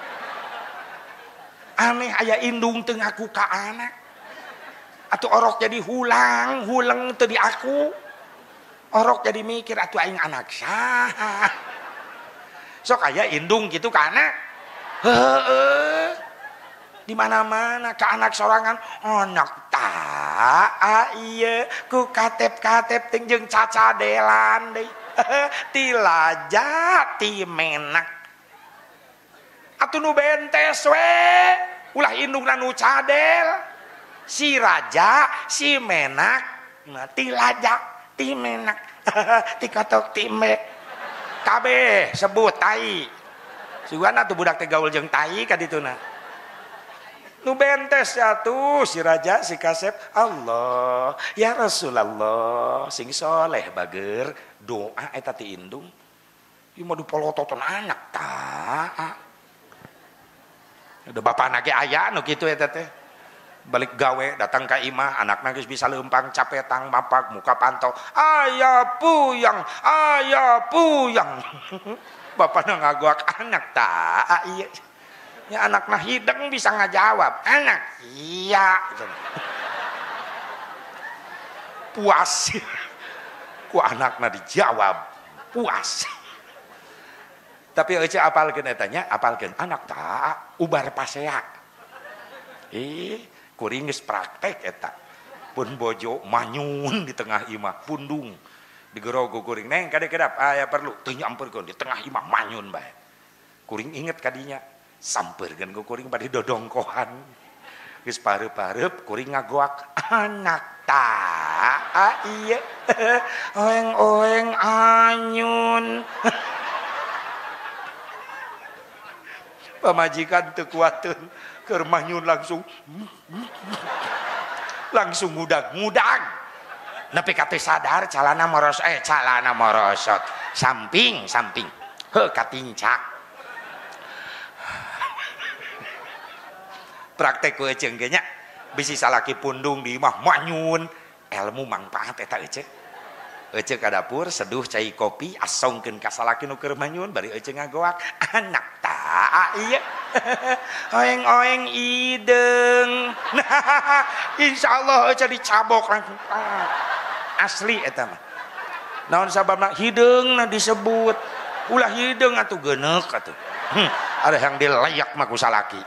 aneh aya indung teu ngaku ka anak atuh orok jadi hulang teu di aku orok jadi mikir atuh aing anak saha sok aya indung gitu ka anak heueuh di mana-mana ka anak sorangan anak iya ku katep-katep ting jeung cacadelan deui tilaja timenak atuh nu bentes we ulah indungna nu cadel si raja si menak tilaja timenak tikatok time kabeh sebut tai sugana tuh budak teh gaul jeung tai ka dituna nu bentes atuh si raja si kasep Allah ya Rasulullah sing soleh bager doa eta ti indung ieu mah dipolototon anak tah ada bapana ge aya nu kitu eta teh balik gawe datang ka imah anakna geus bisa leumpang capetang mapak muka pantau aya puyang bapana ngagoak anak tah ieu nya anakna hideng bisa ngajawab anak iya puas ku anakna dijawab puas tapi eueuh apalkeun eta nya apalkeun anak tah ubar paseak kuring geus praktek eta pun bojo manyun di tengah imah pundung digerogo kuring neng kadek-kadap aya perlu teu nyampeurkeun di tengah imah manyun bae kuring inget kadinya sampeurkeun ku kuring bade dodongkohan geus pareup-pareup kuring ngagoak anak tah ieu oeng-oeng anyun pamajikan teu kuateun keur manyun langsung ngudag nepi ka teu sadar calana morosot samping heuh katincak praktek ku eceung ge nya bisi salaki pundung di imah manyun ilmu manfaat eta eceuk ka dapur seduh cai kopi asongkeun ka salaki nu keur manyun bari eceuk ngagoak anak tah ieu oeng-oeng ideng insyaallah eceuk dicabok langsung asli eta mah naon sababna hideungna disebut ulah hideung atuh geuneuk atuh ada yang dilayak mah ku salaki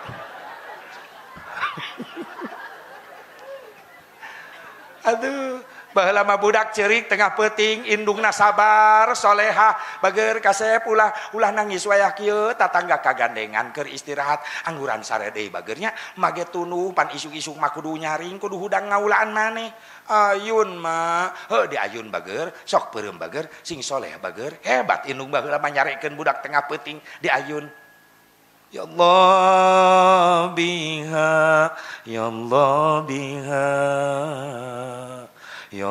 aduh baheula mah budak ceurik tengah peuting indungna sabar solehah bager kasep ulah nangis wayah kieu tatangga kagandengan keur istirahat angguran sare deui bagernya mage tunuh pan isuk-isuk mah kudu nyaring kudu hudang ngaulaan maneh ayun mah heuh diayun bager sok peureum bager sing soleh bager hebat indung baheula mah nyarekeun budak tengah peuting diayun ya Allah biha ya Allah biha ya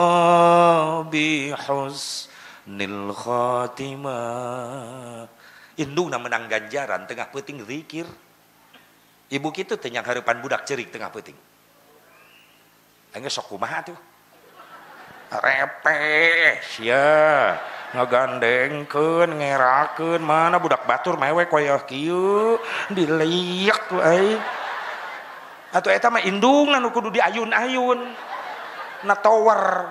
Allah bihusnil khatimah indungna menang ganjaran tengah peuting zikir. Ibu kitu teh nyang hareupan budak ceurik tengah peuting. Engge sok kumaha tuh? Repeh sia ngagandengkeun ngerakeun mana budak batur mewek koyah kieu diliak euy. Atuh eta mah indungna nu kudu diayun-ayun. Na tower.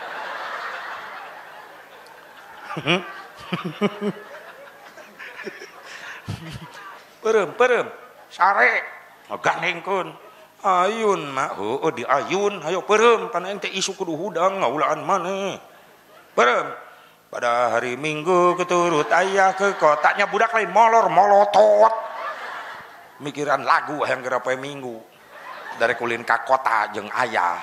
Perem sare ngagandengkeun ayun mah heueuh diayun hayo perem pan aing teh isu kudu hudang ngaulaan maneh perem pada hari Minggu keturut ayah ke kotanya budak lain molor molotot mikiran lagu hayang geura poe Minggu dari kulin ka kota jeung ayah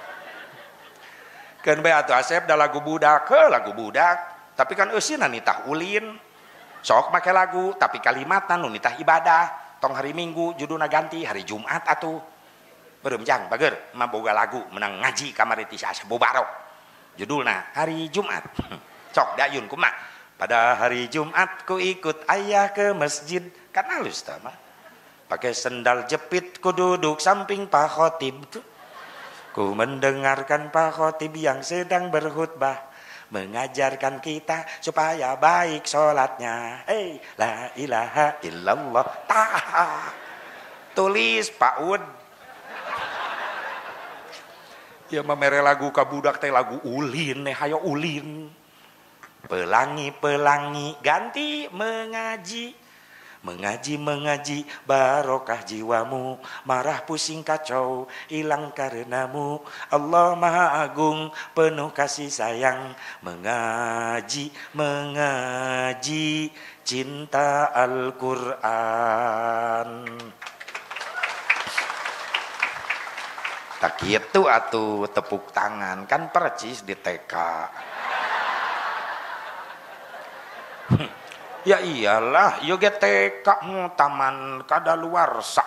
keun bae atuh Asep da lagu budak tapi kan eusina nitah ulin sok make lagu tapi kalimatna nu nitah ibadah tong hari Minggu judulna ganti hari Jumat atuh beureum jang bager mah boga lagu menang ngaji kamari ti Asep Mubarok judulna hari Jumat sok dayun kumaha pada hari Jumat ku ikut ayah ke masjid kan halus tah mah pakai sendal jepit ku duduk samping Pak Khotib tuh ku mendengarkan Pak Khotib yang sedang berkhutbah mengajarkan kita supaya baik sholatnya la ilaha illallah tulis Pak Ud ya mamere lagu ka budak teh lagu ulin hayo ulin pelangi ganti mengaji barokah jiwamu marah pusing kacau hilang karenamu Allah Maha Agung penuh kasih sayang mengaji cinta Al-Qur'an tak gitu atuh tepuk tangan kan percis di TK ya iyalah yoga TK taman kadaluarsa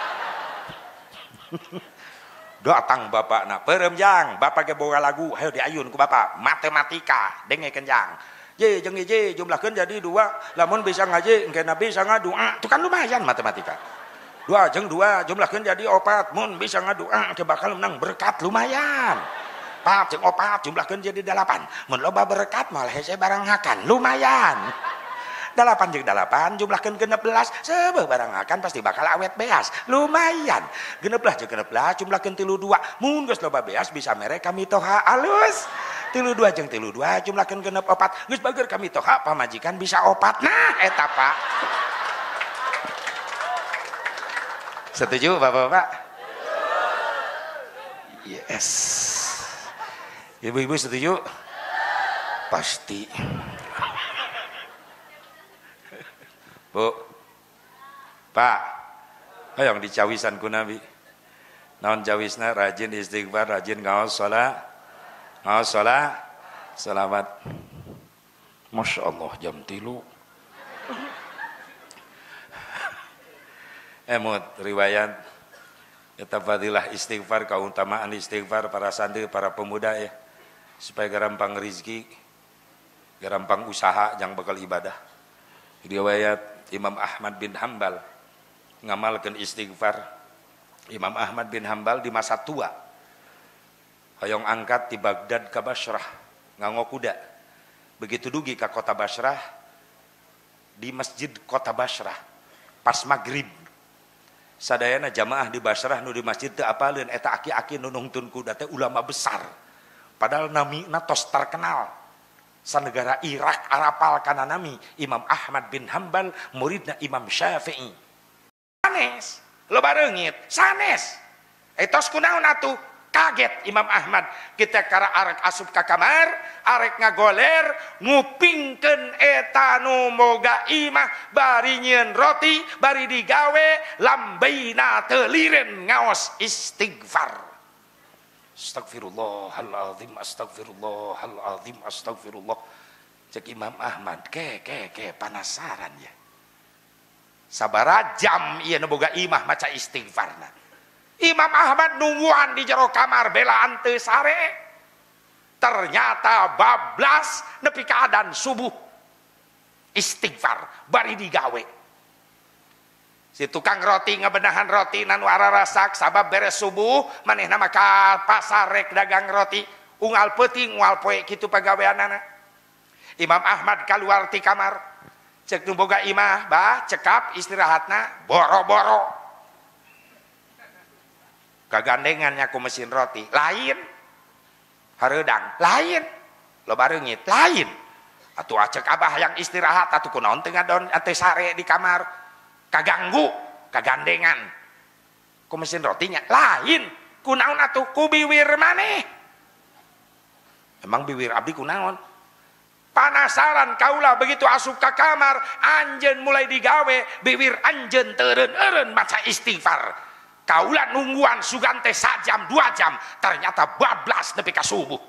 datang bapak na perem jang bapak ge boga lagu hayo diayun ku bapak matematika dengekeun jang je jeung je jumlahkeun jadi 2 lamun bisa ngaji engke nabi bisa ngadua itu kan lumayan matematika 2 jeung 2 jumlahkeun jadi 4 mun bisa ngadua ke bakal menang berkat lumayan 4 jeung 4 jumlahkeun jadi 8 mun loba berkat malah hese barang hakan lumayan 8 jeung 8 jumlahkeun 16 sebeuh barang hakan pasti bakal awet beas lumayan 16 jeung 16 jumlahkeun 32 mun geus loba beas bisa mere kami toha alus 32 jeung 32 jumlahkeun 4 geus bager kami toha pamajikan bisa 4 nah eta Pak setuju Bapak-bapak? Yes. Ibu-ibu setuju? Pasti. Bu, Pak, yang dicawisan ku Nabi. Naon cawisna rajin istighfar, rajin ngaos salat, selamat. Masya Allah jam 3. Emut riwayat eta fadilah istighfar keutamaan istighfar para santri para pemuda ya supaya gampang rezeki gampang usaha yang bakal ibadah riwayat Imam Ahmad bin Hambal ngamalkeun istighfar Imam Ahmad bin Hambal di masa tua hoyong angkat di Baghdad ka Basrah nganggo kuda begitu dugi ka kota Basrah di masjid kota Basrah pas maghrib sadayana jamaah di Basrah nu di masjid teu apaleun eta aki-aki nu nungtun kuda teh ulama besar padahal namina tos terkenal sanegara Irak arapal kana nami Imam Ahmad bin Hambal muridna Imam Syafi'i sanes loba reungit sanes tos kunaon atuh kaget Imam Ahmad kita kara arek asup ka kamar arek ngagoler ngupingkeun eta nu boga imah bari nyieun roti bari digawe lambeina teu lireun ngaos istighfar astagfirullahalazim astagfirullah cek Imam Ahmad ke penasaran ya sabaraha jam ieu nu boga imah maca istighfarna Imam Ahmad nungguan di jero kamar belaan teu sare ternyata bablas nepi ka adzan subuh istighfar bari digawe. Si tukang roti ngabenahan roti nanu ararasak sabab beres subuh manehna maka pasar rek dagang roti unggal peuting unggal poe kitu pagaweanana. Imam Ahmad keluar ti kamar cek nu boga imah bah cekap istirahatna boro-boro kagandengannya ku mesin roti lain hareudang lain loba reungit lain atuh acek abah yang istirahat atuh kunaon teu ngadon ate sare di kamar kaganggu kagandengan ku mesin rotinya lain kunaon atuh ku biwir maneh emang biwir abdi kunaon panasaran kaulah begitu asup ke kamar anjeun mulai digawe bibir anjeun teureun-eureun maca istighfar kaulah nungguan sugan teh sajam 2 jam ternyata bablas nepi ka subuh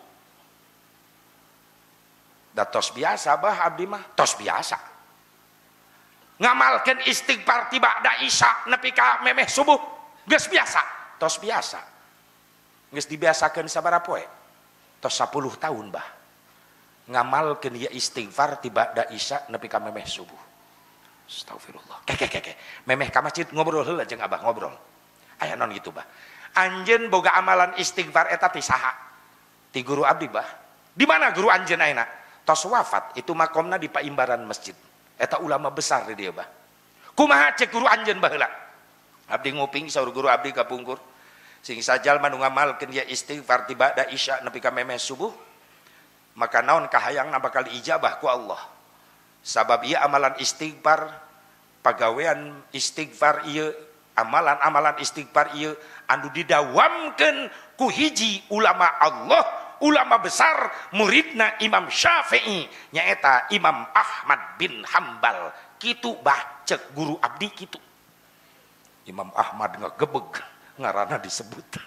da tos biasa bah abdi mah tos biasa ngamalkeun istighfar tiba da isya nepi ka memeh subuh geus biasa tos biasa geus dibiasakeun sabaraha poe tos 10 tahun bah ngamalkeun ieu istighfar tiba da isya nepi ka memeh subuh. Astagfirullah. Keke. Memeh ka masjid ngobrol heula jeung abah ngobrol. Aya non gitu bah. Anjeun boga amalan istighfar eta ti saha? Ti guru abdi bah. Di mana guru anjeun ayeuna? Tos wafat itu makomna di paimbaran masjid. Eta ulama besar di dieu bah. Kumaha cek guru anjeun bah heula? Abdi nguping saur guru abdi kapungkur. Sing sajal manu ngamalkeun ieu istighfar tiba da isya nepi ka memeh subuh. Maka naon kahayangna bakal ijabah ku Allah sabab ieu amalan istighfar pagawean istighfar ieu amalan istighfar ieu anu didawamkeun ku hiji ulama Allah ulama besar muridna Imam Syafi'i nyaeta Imam Ahmad bin Hambal kitu bah cek guru abdi kitu Imam Ahmad ngagebeg ngaranna disebut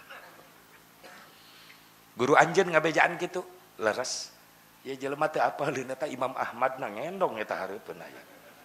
guru anjeun ngabejaan kitu leres ya jelema teh apaleun eta Imam Ahmad na ngendong eta hareupeun aya.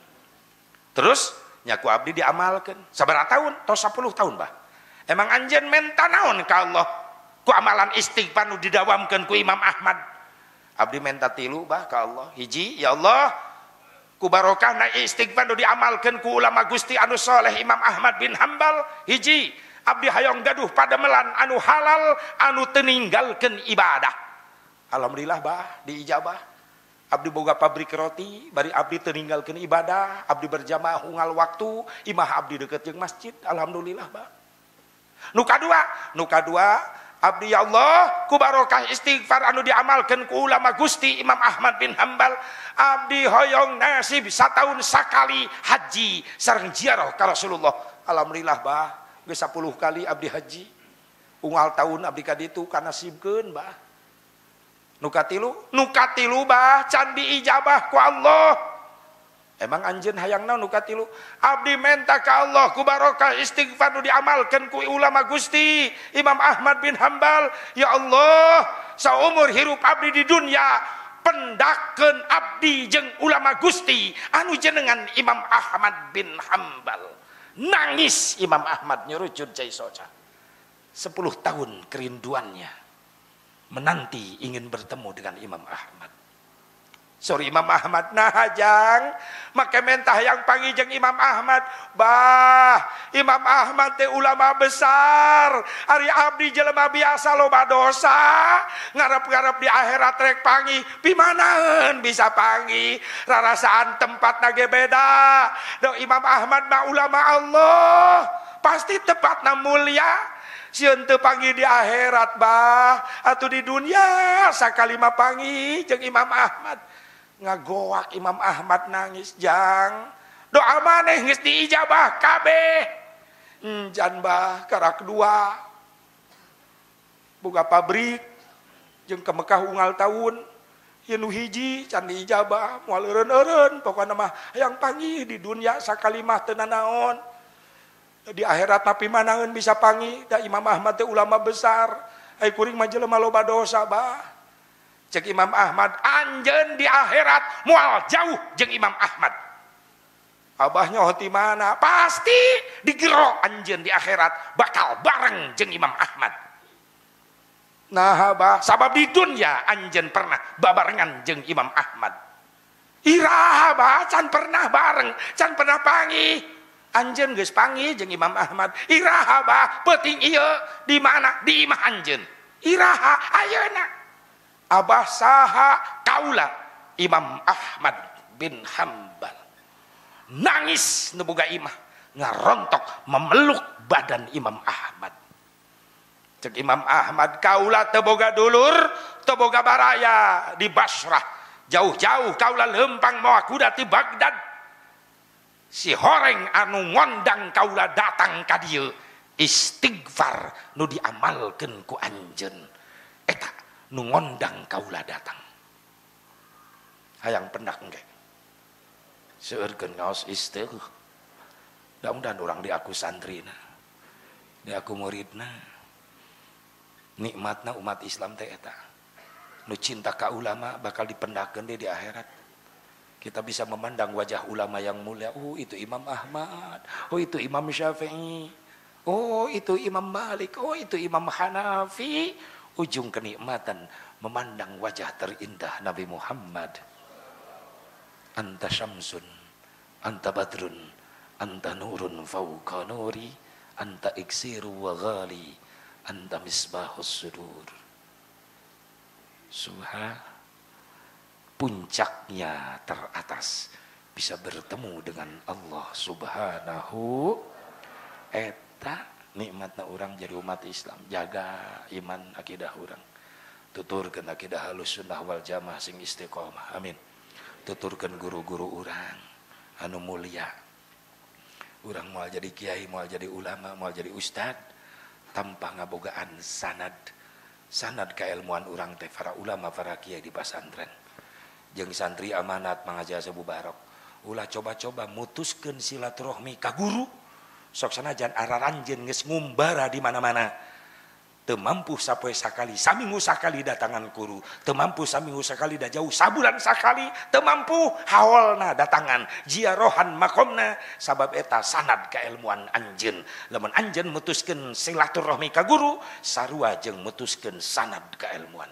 Terus nyaku abdi diamalkeun. Sabaraha tahun? Tos 10 tahun bah. Emang anjeun menta naon ka Allah? Ku amalan istighfar nu didawamkeun ku Imam Ahmad. Abdi menta 3 bah ka Allah. Hiji, ya Allah, ku barokahna istighfar nu diamalkeun ku ulama Gusti anu saleh Imam Ahmad bin Hambal. Hiji, abdi hayang gaduh pademelan anu halal anu teu ninggalkeun ibadah. Alhamdulillah bah diijabah abdi boga pabrik roti bari abdi teu ninggalkeun ibadah abdi berjamaah unggal waktu imah abdi deukeut jeung masjid alhamdulillah bah nu kadua abdi ya Allah ku barokah istighfar anu diamalkeun ku ulama Gusti Imam Ahmad bin Hambal abdi hoyong nasib sataun sakali haji sareng ziarah ka Rasulullah alhamdulillah bah geus 10 kali abdi haji unggal tahun abdi ka ditu kanasibkeun bah Nukatilu bah can diijabah ku Allah. Emang anjeun hayang naon nukatilu? Abdi menta ka Allah ku barokah istighfar nu diamalkeun ku ulama Gusti Imam Ahmad bin Hambal. Ya Allah, saumur hirup abdi di dunia pendakeun abdi jeung ulama Gusti anu jenengan Imam Ahmad bin Hambal. Nangis Imam Ahmad nyurucun cai soca. 10 tahun kerinduannya menanti ingin bertemu dengan Imam Ahmad. Sorry Imam Ahmad nah hajang make mentah yang panggil Imam Ahmad bah Imam Ahmad teh ulama besar ari abdi jelema biasa loba dosa ngarep-ngarep di akhirat rek panggih pimanaeun bisa panggih rarasaan tempat nage beda do Imam Ahmad mah ulama Allah pasti tepatna mulia sieun teu panggih di akhirat bah atuh di dunia sakali mah panggih jeung Imam Ahmad ngagoak Imam Ahmad nangis jang doa maneh geus diijabah kabeh encan bah karak 2 boga pabrik jeung ke Mekah unggal tahun ieu nu hiji can diijabah moal eureun-eureun pokona mah hayang panggih di dunia sakali mah teu nanaon di akhirat tapi manangeun bisa panggih da Imam Ahmad teh ulama besar ai kuring mah jelema loba dosa bah cek Imam Ahmad anjeun di akhirat moal jauh jeung Imam Ahmad abahnya hoti mana pasti digero anjeun di akhirat bakal bareng jeung Imam Ahmad nah abah sabab di dunya anjeun pernah babarengan jeung Imam Ahmad iraha Abah can pernah bareng, can pernah panggih. Anjeun geus panggih jeung Imam Ahmad. Iraha Abah peuting ieu di mana? Di imah anjeun. Iraha ayeuna. Abah saha kaula Imam Ahmad bin Hambal. Nangis nu boga imah, ngarontok memeluk badan Imam Ahmad. Cek Imam Ahmad, kaula teu boga dulur, teu boga baraya di Basrah. Jauh-jauh kaula lempang moal kuda ti Baghdad. Si horeng anu ngondang kaula datang ka dieu, istighfar nu diamalkeun ku anjeun. Eta nu ngondang kaula datang. Hayang pendak engke. Seueurkeun ngaos istighfar. Mudah-mudahan orang di aku santrina, di aku muridna, nikmatna umat Islam teh eta. Nu cinta ka ulama bakal dipendakeun di akhirat. Kita bisa memandang wajah ulama yang mulia. Oh itu Imam Ahmad, oh itu Imam Syafi'i, oh itu Imam Malik, oh itu Imam Hanafi. Ujung kenikmatan memandang wajah terindah Nabi Muhammad. Anta syamsun, anta badrun, anta nurun fauqa nuri, anta iksiru wa ghali, anta misbahus sudur. Subhan, puncaknya teratas bisa bertemu dengan Allah Subhanahu. Eta nikmatna orang jadi umat Islam, jaga iman akidah orang, tuturkeun akidah halus sunnah wal jamaah sing istiqomah. Amin. Tuturkeun guru-guru orang anu mulia. Urang moal jadi kiai, moal jadi ulama, moal jadi ustad tanpa ngabogaan sanad. Sanad kailmuan urang teh para ulama, para kiai di pasantren. Jeung santri amanat mangajasa bubarok. Ulah coba-coba mutuskeun silaturahmi ka guru. Sok sanajan araranjeun geus ngumbara di mana-mana. Teu mampu sapoe sakali, saminggu sakali datangan guru. Teu mampu saminggu sakali da jauh sabulan sakali. Teu mampu haolna datangan jiarohan makomna. Sabab eta sanad kailmuan anjeun. Lamun anjeun mutuskeun silaturahmi ka guru, sarua jeung mutuskeun sanad kailmuan.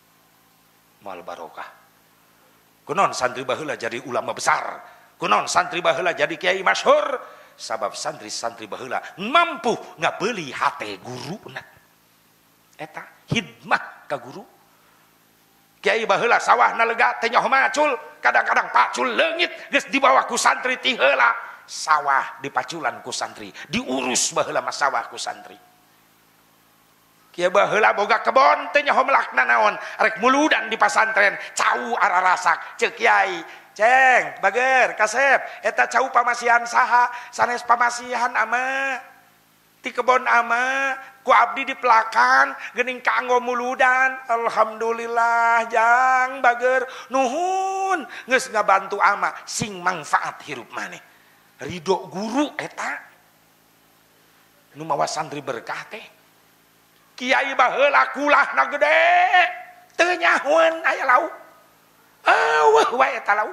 Moal barokah. Kunaon santri baheula jadi ulama besar. Kunaon santri baheula jadi kiai masyhur. Sabab santri-santri baheula mampu ngabeuli hate guruna. Eta hidmah ka guru. Kiai baheula sawahna lega teh nyoh macul, kadang-kadang pacul leungit geus dibawa ku santri ti heula. Sawah dipaculan ku santri, diurus baheula mah sawah ku santri. Kiai baheula boga kebon teh nyoh melakna naon, rek muludan di pasantren, cau ararasak. Ceuk kiai, ceng, bager, kasep, eta cau pamasihan saha? Sanes pamasihan ama. Ti kebon ama ku abdi di pelakan geuning kanggo muludan. Alhamdulillah jang bager nuhun geus ngabantu ama sing manfaat hirup maneh. Ridho guru eta nu mawa santri berkah teh. Kiai baheula kulahna gede teu nyahoeun aya lauk. Eueuh wae eta lauk.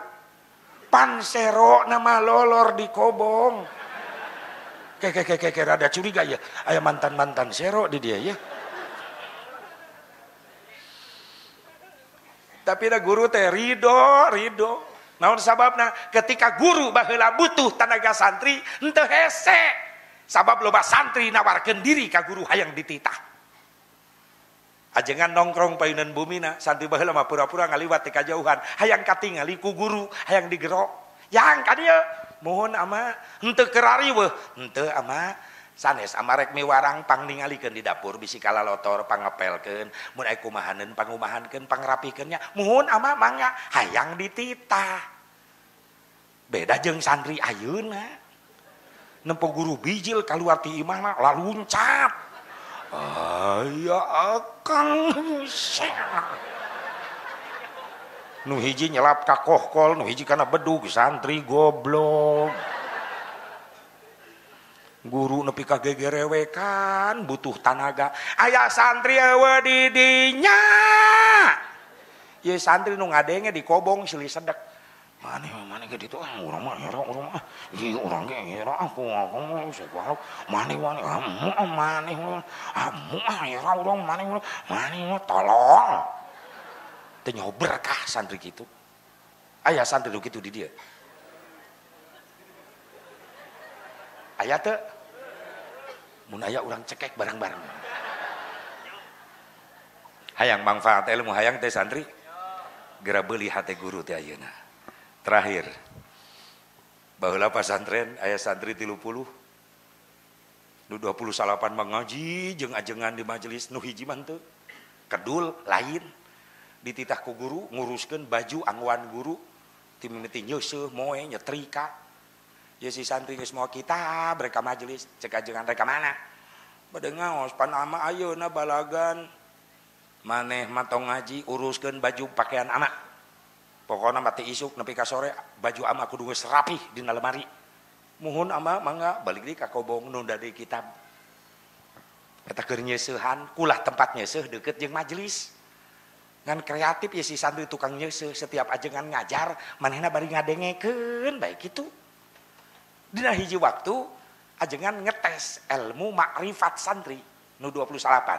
Pansero nama lolor di kobong. Kayak rada curiga ya, aya mantan-mantan sero di dia ya. Tapi da guru teh ridho. Naon sababna? Ketika guru baheula butuh tenaga santri, henteu hese. Sabab loba santri nawarkeun diri ka guru hayang dititah. Ajengan nongkrong payunan bumina, santri baheula mah pura-pura ngaliwat ti kajauhan, hayang katingali ku guru, hayang digerok. Yang ka dieu mohon ama henteu kerariweuh, henteu ama sanes ama rek miwarang pangningalikeun di dapur bisi kalalotor pangepelkeun, mun aya kumahaneun pangumahankeun pangrapikeun nya. Mohon ama mangga hayang dititah. Beda jeung santri ayeuna. Nempo guru bijil kaluar ti imahna laluncat. Aya akang nu hiji nyelap ka kohkol, nu hiji kana bedug, santri goblok. Guru nepi ka gegerewekan butuh tenaga. Aya santri eueuh di dinya. Ye santri nu ngadenge di kobong silih sedek. Mane ge ditu urang mah ieu urang ge era aku sabab mane era urang mane tolong. Teu nyaho berkah santri kitu. Aya santri nu kitu di dia. Aya teu? Mun aya urang cekek bareng-bareng. Hayang manfaat ilmu hayang teh santri. Gera beuli hate guru teh ayeuna. Terakhir. Baheula pasantren aya santri 30. Nu 28 mah ngaji jeung ajengan di majelis, nu hiji mah teu. Kedul lain. Dititah ku guru nguruskeun baju angguan guru. Ti mimiti nyeuseuh moe nyetrika. Ya si santri geus moal kitab reka majelis, cek ajengan reka mana? Bade ngaos pan ama ayeuna balagan. Maneh mah tong ngaji uruskeun baju pakaian ama. Pokona mah teh isuk nepi ka sore baju ama kudu geus rapih dina lemari. Muhun ama mangga balik deui ka kobong nu da deui kitab. Eta keur nyeuseuhan, kulah tempat nyeuseuh deukeut jeung majelis. Ngan kreatif ya si santri tukang nyeuseuh, setiap ajengan ngajar manehna bari ngadengekeun bae kitu. Dina hiji waktu ajengan ngetes ilmu makrifat santri nu 28.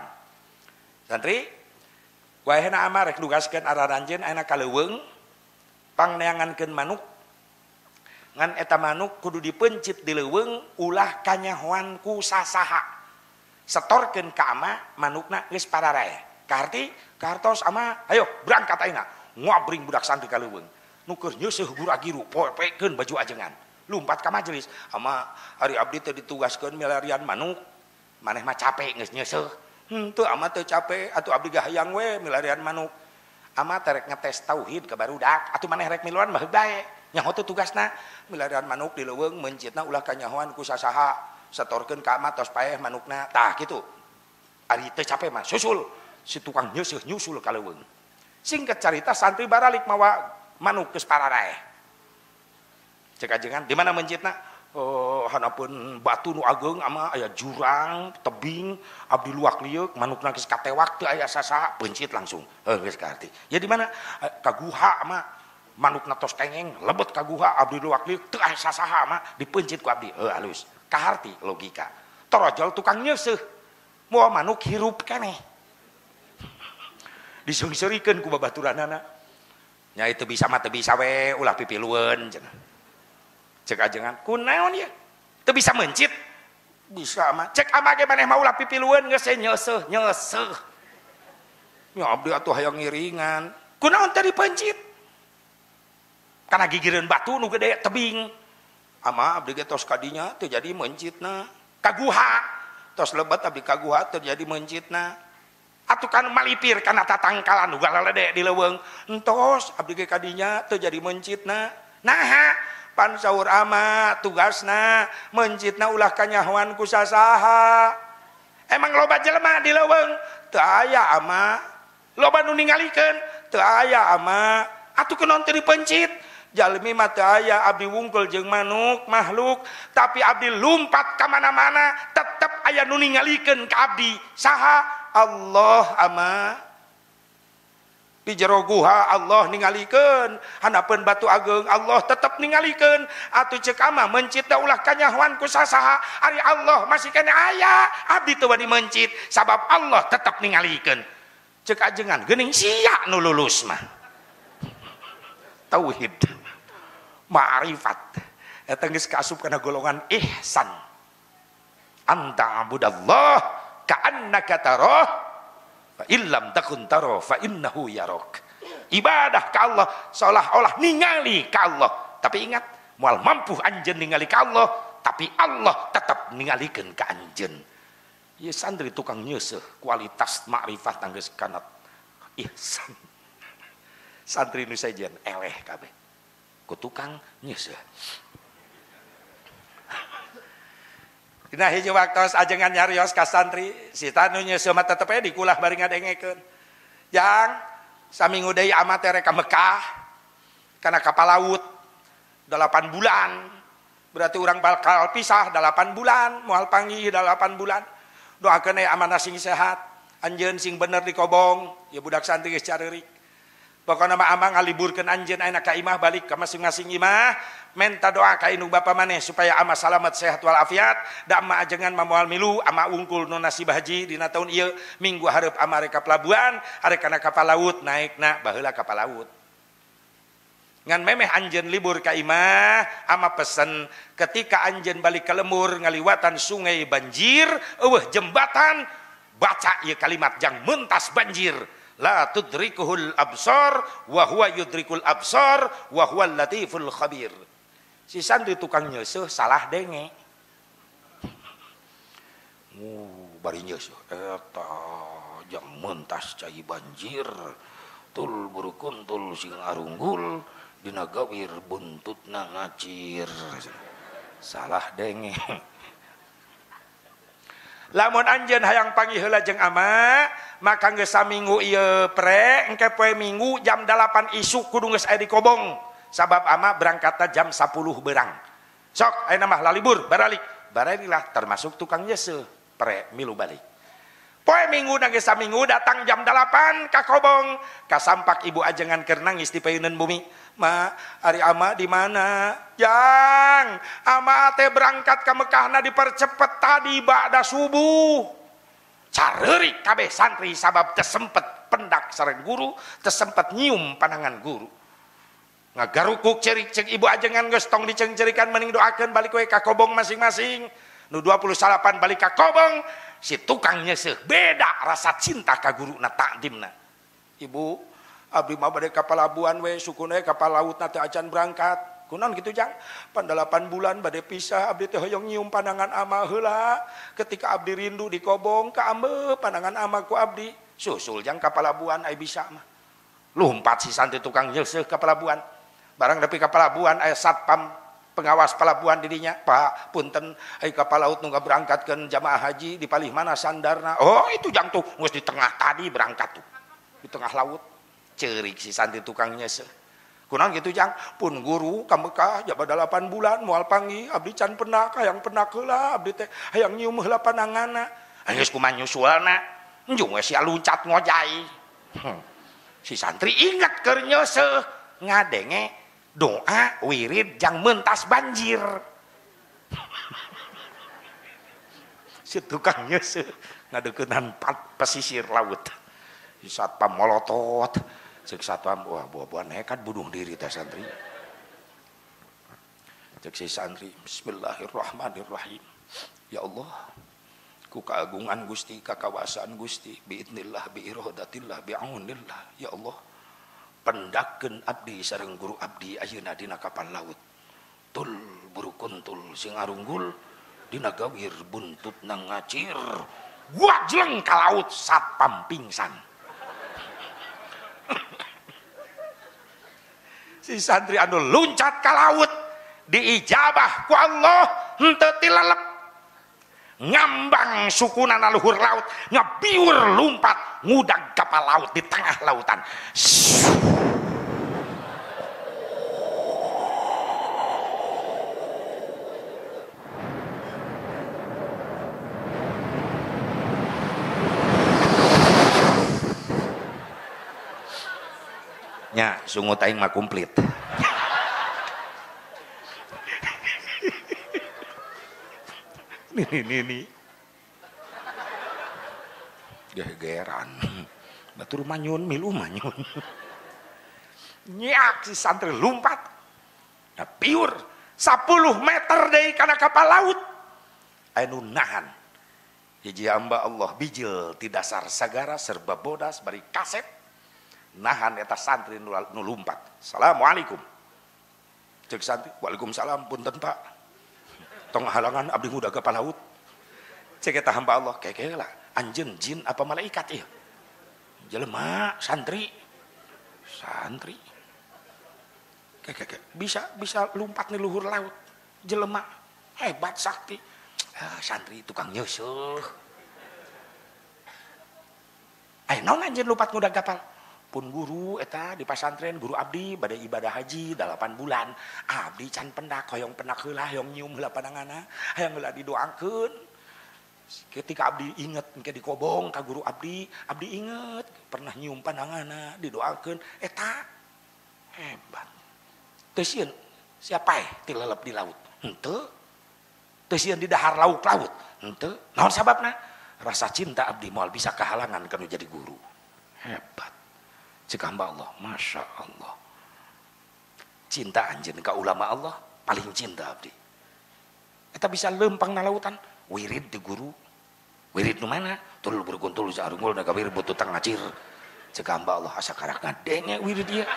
Santri waehna ama rek nugaskeun araranjeun ayeuna kaleuweung pangneangankeun manuk. Ngan eta manuk kudu dipencit di leuweung ulah kanyahoan ku sasaha. Setorkeun ka ama manukna geus pararae. Karti kartos ama ayo berangkat ayeuna ngabring budak santri ka leuweung. Nu keur nyeuseuh guru-giru poe-poekeun baju ajengan. Lumpat ka majelis, ama hari abdi teh ditugaskeun milarian manuk. Maneh mah capek geus nyeuseuh. Henteu ama teu capek, atuh abdi gah hayang we milarian manuk. Ama teh rek ngetes tauhid ka barudak, atuh maneh rek miluan mah bae. Nyaho teh tugasna milarian manuk di leuweung mencitna ulah kanyahoan ku sasaha. Setorkeun ka ama tos paeh manukna. Tah kitu. Ari teu capek mah susul. Si tukang nyeuseuh nyusul ka leuweung. Singkat carita santri baralik mawa manuk geus pararae. Cek ajengan di mana mencitna? Oh, hanapeun batu nu ageng ama aya jurang, tebing, abdi luak liuk, manukna geus katewak teu aya sasaha, pencit langsung. Geus kaarti. Ya di mana? Ka guha ama manukna tos kengeng, lebet ka guha, abdi luak liuk teu aya sasaha ama dipencit ku abdi. Halus. Kaharti logika. Torojol tukang nyeuseuh. Moal manuk hirup keneh. Diseung-seurikeun ku babaturanana. Nya itu bisa mah teu bisa we ulah pipilueun cenah. Cek ajengan kunaon ya teu bisa mencit bisa mah cek ama ge maneh mah ulah pipilueun geus nyeuseuh ya abdi atuh hayang ngiringan kunaon teh dipencit kana gigireun batu nu gede tebing ama abdi ge tos kadinya teu jadi mencitna kaguha tos lebet abdi kaguha teu jadi mencitna atuh kan malipir kana tatangkalan nu galalede di leuweung entos abdi ge kadinya teu jadi mencitna naha pan saur ama tugasna mencitna ulah kanyahoan ku sasaha. Emang loba jelema di leuweung teu aya ama. Loba nu ningalikeun teu aya ama. Atuh kunaon teu dipencit? Jalmi mah teu aya abdi wungkul jeung manuk makhluk, tapi abdi lumpat ka mana-mana tetep aya nu ningalikeun ka abdi. Saha? Allah ama. Di jero guha Allah ningalikeun, hanapeun batu ageng Allah tetep ningalikeun. Atuh ceuk ama mencit da ulah kanyahoan ku sasaha, ari Allah masih kene aya, abdi teu wani mencit sabab Allah tetep ningalikeun. Ceuk ajengan geuning sia nu lulus mah. Tauhid, ma'rifat, eta geus kaasup kana golongan ihsan. Anta abudallah ka'annaka tarah fa illam takun taro fa innahu yarok. Ibadah ka Allah seolah-olah ningali ka Allah, tapi ingat moal mampu anjeun ningali ka Allah, tapi Allah tetap ningalikeun ka anjeun. Ieu santri tukang nyeuseuh kualitas makrifat geus kana ihsan. Santri nu sajen eleh kabeh ku tukang nyeuseuh. Dina hiji waktos ajengan nyarios ka santri, si tanu nyeuseuh mah tetep we dikulah bari ngadengekeun. Jang saminggu deui ama teh rek ka Mekah kana kapal laut 8 bulan. Berarti urang bakal pisah 8 bulan, moal panggih 8 bulan. Doakeun aya amanah sing sehat, anjeun sing bener di kobong, ya budak santri geus careurik. Pokona mah ama ngaliburkeun anjeun ayeuna ka imah balik ka masing-masing imah, menta doa ka indung bapa maneh supaya ama salamet sehat wal afiat. Da ama ajengan moal milu ama wungkul nu nasib haji dina taun ieu minggu hareup ama rek ka pelabuhan, arek kana kapal laut naikna baheula kapal laut. ngan memeh anjeun libur ka imah ama pesen ketika anjeun balik ke lembur ngaliwatan sungai banjir eueuh jembatan baca ieu kalimat jang mentas banjir la tudrikuhul absar wa huwa yudrikul absar wa huwal latiful khabir. Si santri tukang nyeuseum salah denge. Bari nyeuseum eta jang mentas cai banjir tul burukuntul sing arunggul dina gawir buntutna ngacir. Salah denge. Lamun anjeun hayang panggih heula jeung ama maka geus saminggu ieu pre engke poe minggu jam 8 isuk kudu geus aya di kobong sabab ama berangkatna jam 10 beurang. Sok ayeuna mah lalibur baralik baralilah termasuk tukang nyeuseum pre milu balik. Poe minggu nage saminggu datang jam 8 ka kobong kasampak ibu ajengan keur nangis di payeuneun bumi. Ma, ari ama di mana? Jang, ama teh berangkat ke Mekahna dipercepet tadi ba'da subuh. Careurik kabeh santri sabab teu sempet pendak sareng guru, teu sempet nyium pandangan guru. Ngagarukuk cerik cek ibu ajengan geus tong diceng-cerikan mending doakeun balik we ka kobong masing-masing. Nu 28 balik ka kobong si tukang nyeuseum beda rasa cinta ka guruna takdimna. Ibu, abdi mah bade ka palabuhan we sukuna kapal lautna teh acan berangkat. Kunaon kitu jang? Pan 8 bulan bade pisah abdi teh hoyong nyium pandangan ama heula. Ketika abdi rindu di kobong ka ambe pandangan ama ku abdi. Susul jang ka palabuhan aya bisa mah. Lumpat si santri tukang nyeuseum ka palabuhan. Barang nepi ka palabuhan aya satpam pengawas pelabuhan didinya, Pak, punten ai kapal laut nu berangkatkeun jamaah haji di palih mana sandarna. Oh, itu jang tuh geus di tengah tadi berangkat tuh. Di tengah laut. Ceurik si santri tukang nyeuseum. Kunaon kitu jang? Pun guru ka Mekah jabada 8 bulan moal panggih abdi can penak hayang penak heula abdi teh hayang nyium heula pandanganna. Geus kumaha nyusulna? Enjung we sia luncat ngojai. Si santri inget keur nyeuseum ngadenge doa wirid jang mentas banjir. Si tukang nyeuseum ngadeukeunnan pesisir laut. Si satpam molotot, cek satpam wah buah-buahan nekat bunuh diri teh santri. Cek si santri bismillahirrahmanirrahim. Ya Allah, ku keagungan Gusti, kakawasaan Gusti, biidznillah, biiradatillah, biaunillah. Ya Allah, pendakeun abdi sareng guru abdi ayeuna dina kapal laut. Tul burukuntul sing arunggul dina gawir buntutna ngacir. Wajleng ka laut satpam pingsan. Si santri anu luncat ka laut diijabah ku Allah henteu tilalep. Ngambang sukuna na luhur laut, ngabiur lumpat ngudag kapal laut di tengah lautan. Nya sungut aing mah komplit. Ini gegeran batur manyun milu manyun. Nyak si santri lumpat nah piur 10 meter dari kana kapal laut anu nahan hiji hamba Allah bijil ti dasar sagara serba bodas bari kaset nahan eta santri nu lumpat. Assalamualaikum cek santri. Waalaikumsalam, punten Pak, tong halangan abdi ngudag kapal laut. Cek eta hamba Allah keke lah anjeun jin apa malaikat ieu? Jelema santri keke bisa lompat di luhur laut. Jelema hebat sakti. Santri tukang nyeuseum. Naon anjeun lompat ngudag kapal? Pun guru eta di pasantren guru abdi bade ibadah haji 8 bulan abdi can pendak hoyong penak heula hoyong nyium heula pandanganna hayang heula didoakeun. Ketika abdi inget engke di kobong ka guru abdi inget pernah nyium pandanganna didoakeun eta hebat. Teu sieun siapa ti lelep di laut henteu, teu sieun di dahar laut henteu. Naon sababna? Rasa cinta abdi moal bisa kehalangan kana jadi guru. Hebat cek hamba Allah, masya Allah. cinta anjeun ka ulama Allah paling cinta abdi. Eta bisa lempang na lautan wirid di guru. Wirid nu mana? Tul berkuntul sarungul na kabir bututang ngacir. Cek hamba Allah asa karak ngadenge wirid ieu.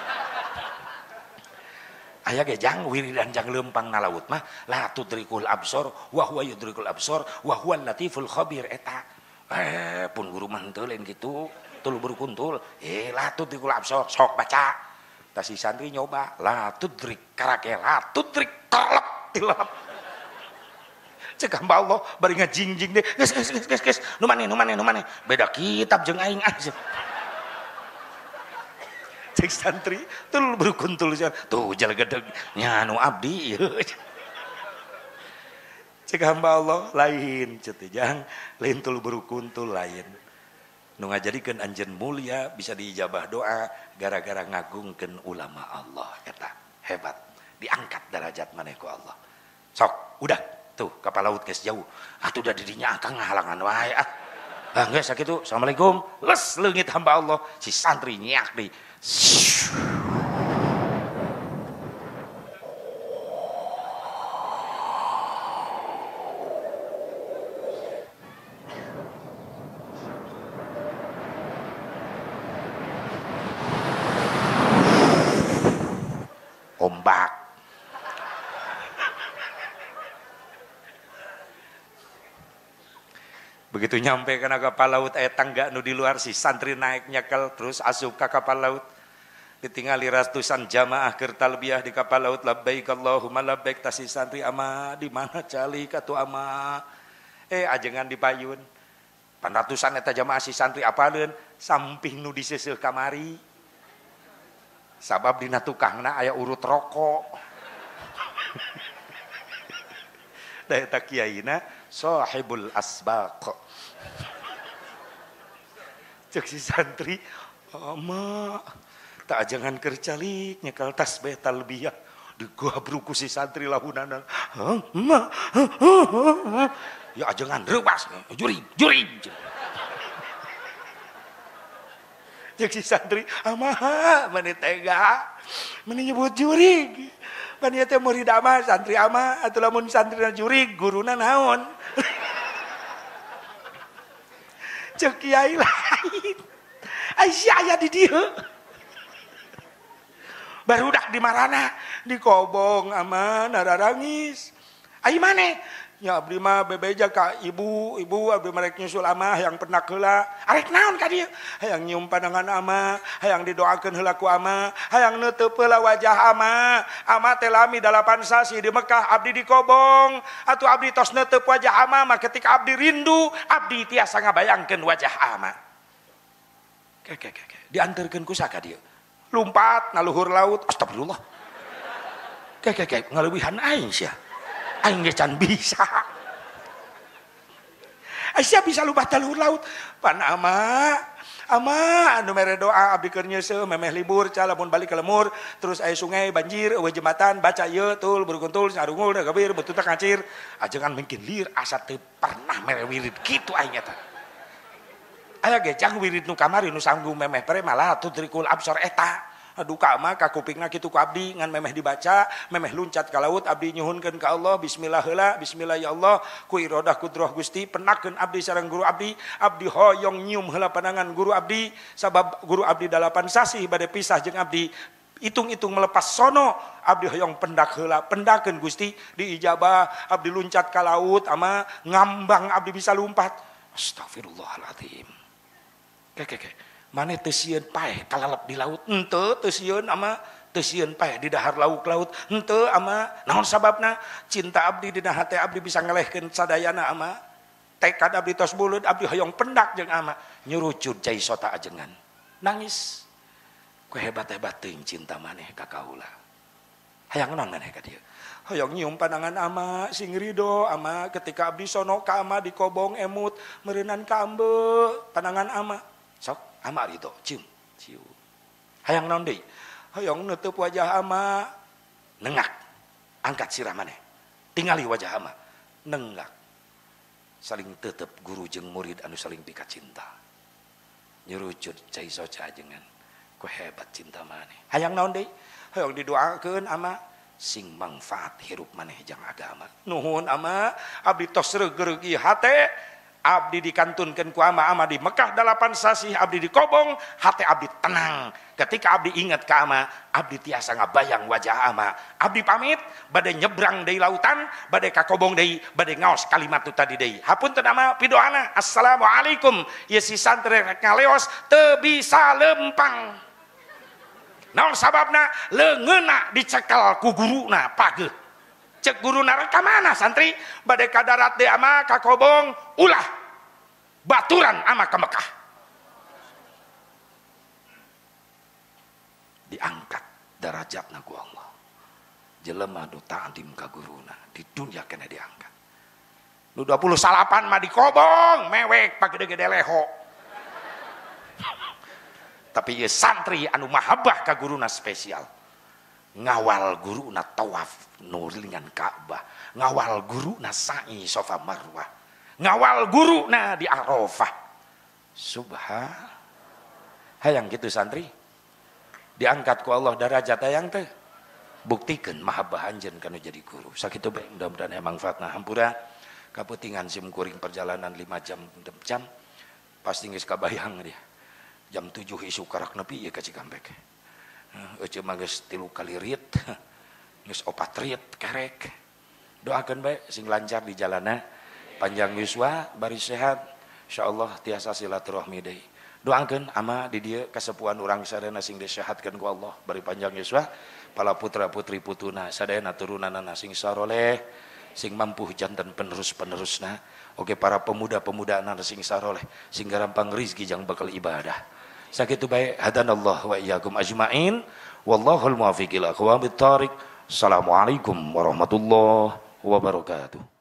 Aya ge jang wiridan jang lempang na laut mah la tudrikul absor wa huwa yudrikul absor wa huwal latiful khabir eta. Pun guru mah henteu lain kitu. Tul berkuntul la tudrikul absor sok baca. Ta si santri nyoba la tudrik karake la tudrik talep tilap. Cek hamba Allah bari ngajingjing deh geus nu maneh beda kitab jeung aing aja. Cek santri tul berkuntul tuh jal gedeg nya nu abdi ieu. Cek hamba Allah lain ceut jang lain tul berkuntul lain. Nu ngajadikeun anjeun mulia bisa diijabah doa gara-gara ngagungkeun ulama Allah eta hebat diangkat derajat maneh ku Allah. Sok udah tuh kapal laut geus jauh atuh da didinya akang ngahalangan wae geus sakitu assalamualaikum les leungit hamba Allah si santri nyeak deui ombak. Begitu nyampe kana kapal laut aya tangga nu di luar si santri naik nyekel terus asup ka kapal laut. Ditingali ratusan jamaah keur talbiyah di kapal laut labbaik Allahumma labbaik ta si santri ama di mana calik atuh ama. Ajengan dipayun. Panratusan eta jamaah si santri apaleun samping nu diseuseuh kamari. Sabab dina tukangna aya urut rokok. Da eta kiaina sahibul asbaq. Cek si santri, ama tak jangan kercalik nyekel tasbih talbiyah digabruku si santri lahunana. Ya jangan reubas, juri. Cek si santri, ama mani tega, mani nyebut jurig. Pan ieu teh murid ama santri ama atuh lamun santrina jurig guruna naon? Cek kiai lain. Aisyah aya di dieu. Barudak di marana di kobong ama nararangis. Ai maneh? Ya abdi mah bebeja ka ibu abdi marek nyusul ama hayang pendak heula. Arek naon ka dieu? Hayang nyium pandangan ama, hayang didoakeun heula ku ama, hayang neuteub heula wajah ama. Ama teh lami 8 sasi di Mekah abdi di kobong. Atuh abdi tos neuteub wajah ama mah ketika abdi rindu, abdi tiasa ngabayangkeun wajah ama. Dianterkeun ku saka dieu? Lumpat naluhur laut. Astagfirullah. Ngaleuwihan aing sia. Aing ge can bisa. Aisyah bisa lupa taluhur laut. Pan ama anu mere doa abdi keur nyeuseuh memeh libur ca lamun balik ke lemur terus aya sungai banjir eueuh jembatan baca ieu tul berkuntul sarungul da kabir betutak ngacir ajengan mungkin lir asa teu pernah mere wirid kitu aing eta. Aya ge jang wirid nu kamari nu sanggung memeh pare malah tudrikul absor eta. Duka mah ka kupingna kitu ku abdi ngan memeh dibaca memeh luncat ka laut abdi nyuhunkeun ka Allah bismillah heula bismillah ya Allah ku iradah kudrah Gusti penakeun abdi sareng guru abdi hoyong nyium heula pandangan guru abdi sabab guru abdi 8 sasi bade pisah jeung abdi hitung-hitung melepas sono abdi hoyong pendak heula pendakeun Gusti diijabah abdi luncat ka laut ama ngambang abdi bisa lumpat. Astagfirullahaladzim. Mane teu sieun paeh kalalep di laut henteu teu sieun ama teu sieun paeh di dahar laut henteu ama naon sababna cinta abdi dina hate abdi bisa ngelehkeun sadayana ama tekad abdi tos buleud abdi hoyong pendak jeung ama nyurucud cai sota ajengan nangis ku hebat-hebat teuing cinta maneh ka kaula hayang naon maneh ka dieu hoyong nyium pandangan ama sing ridho ama ketika abdi sono ka ama di kobong emut meureunnan ka ambe pandangan ama sok ama ridho cium hayang naon deui hoyong neuteub wajah ama nenggak angkat sirah maneh tingali wajah ama nenggak saling tetep guru jeung murid anu saling pikat cinta nyurucut cai soca ajengan ku hebat cinta maneh hayang naon deui Hayang didoakeun ama sing manfaat hirup maneh jang agama. Nuhun ama, abdi tos reug-reug ieu hate, abdi dikantunkeun ku ama di Mekah 8 sasih, abdi di Kobong, hate abdi tenang. Ketika abdi ingat ka ama, abdi tiasa ngabayang wajah ama. Abdi pamit bade nyebrang deui lautan, bade ka Kobong deui, bade ngaos kalimat tu tadi deui. Hapunten ama pidoana, assalamualaikum. Ieu si santri rek ngaleos teu bisa lempang. Naon sababna? Leungeunna dicekel ku guruna pageuh. Cek guruna rek ka mana santri? Bade ka darat deui ama ka Kobong, ulah baturan ama ka Mekah. Diangkat derajatna ku Allah. Jelema nu ta'zim ka guruna di dunya kena diangkat. Nu 28 mah di Kobong mewek pagede-gede leho. Tapi ieu santri anu mahabbah ka guruna spesial. Ngawal guruna tawaf nulingan Ka'bah, ngawal guruna sa'i Safa Marwah, ngawal guruna di Arafah. Hayang gitu santri. Diangkat ku Allah derajat hayang teh. Buktikeun mahabbah anjeun kana jadi guru. Sakitu bae mudah-mudahan manfaatna hampura. Kaputingan sim kuring perjalanan 5 jam 6 jam. Pasti geus kabayang dia. Jam 7 isu karak nepi ieu ka Cikampek. Euceum mah geus 3 kali rit. Geus 4 rit kerek. Doakeun bae sing lancar di jalanna, panjang yuswa, bari sehat. Insyaallah tiasa silaturahmi deui. Doakeun ama di dieu kasepuhan urang sadayana sing disehatkeun ku Allah, bari panjang yuswa, pala putra putri putuna sadayana turunanna sing saroleh, sing mampu janten penerus-penerusna. Oke para pemuda-pemuda anak sing saroleh, sing gampang rizki jang bakal ibadah. Sakitu bae hadanallah wa iyyakum ajmain. Wallahul muwaffiq ila aqwamit thoriq. Assalamualaikum warahmatullahi wabarakatuh.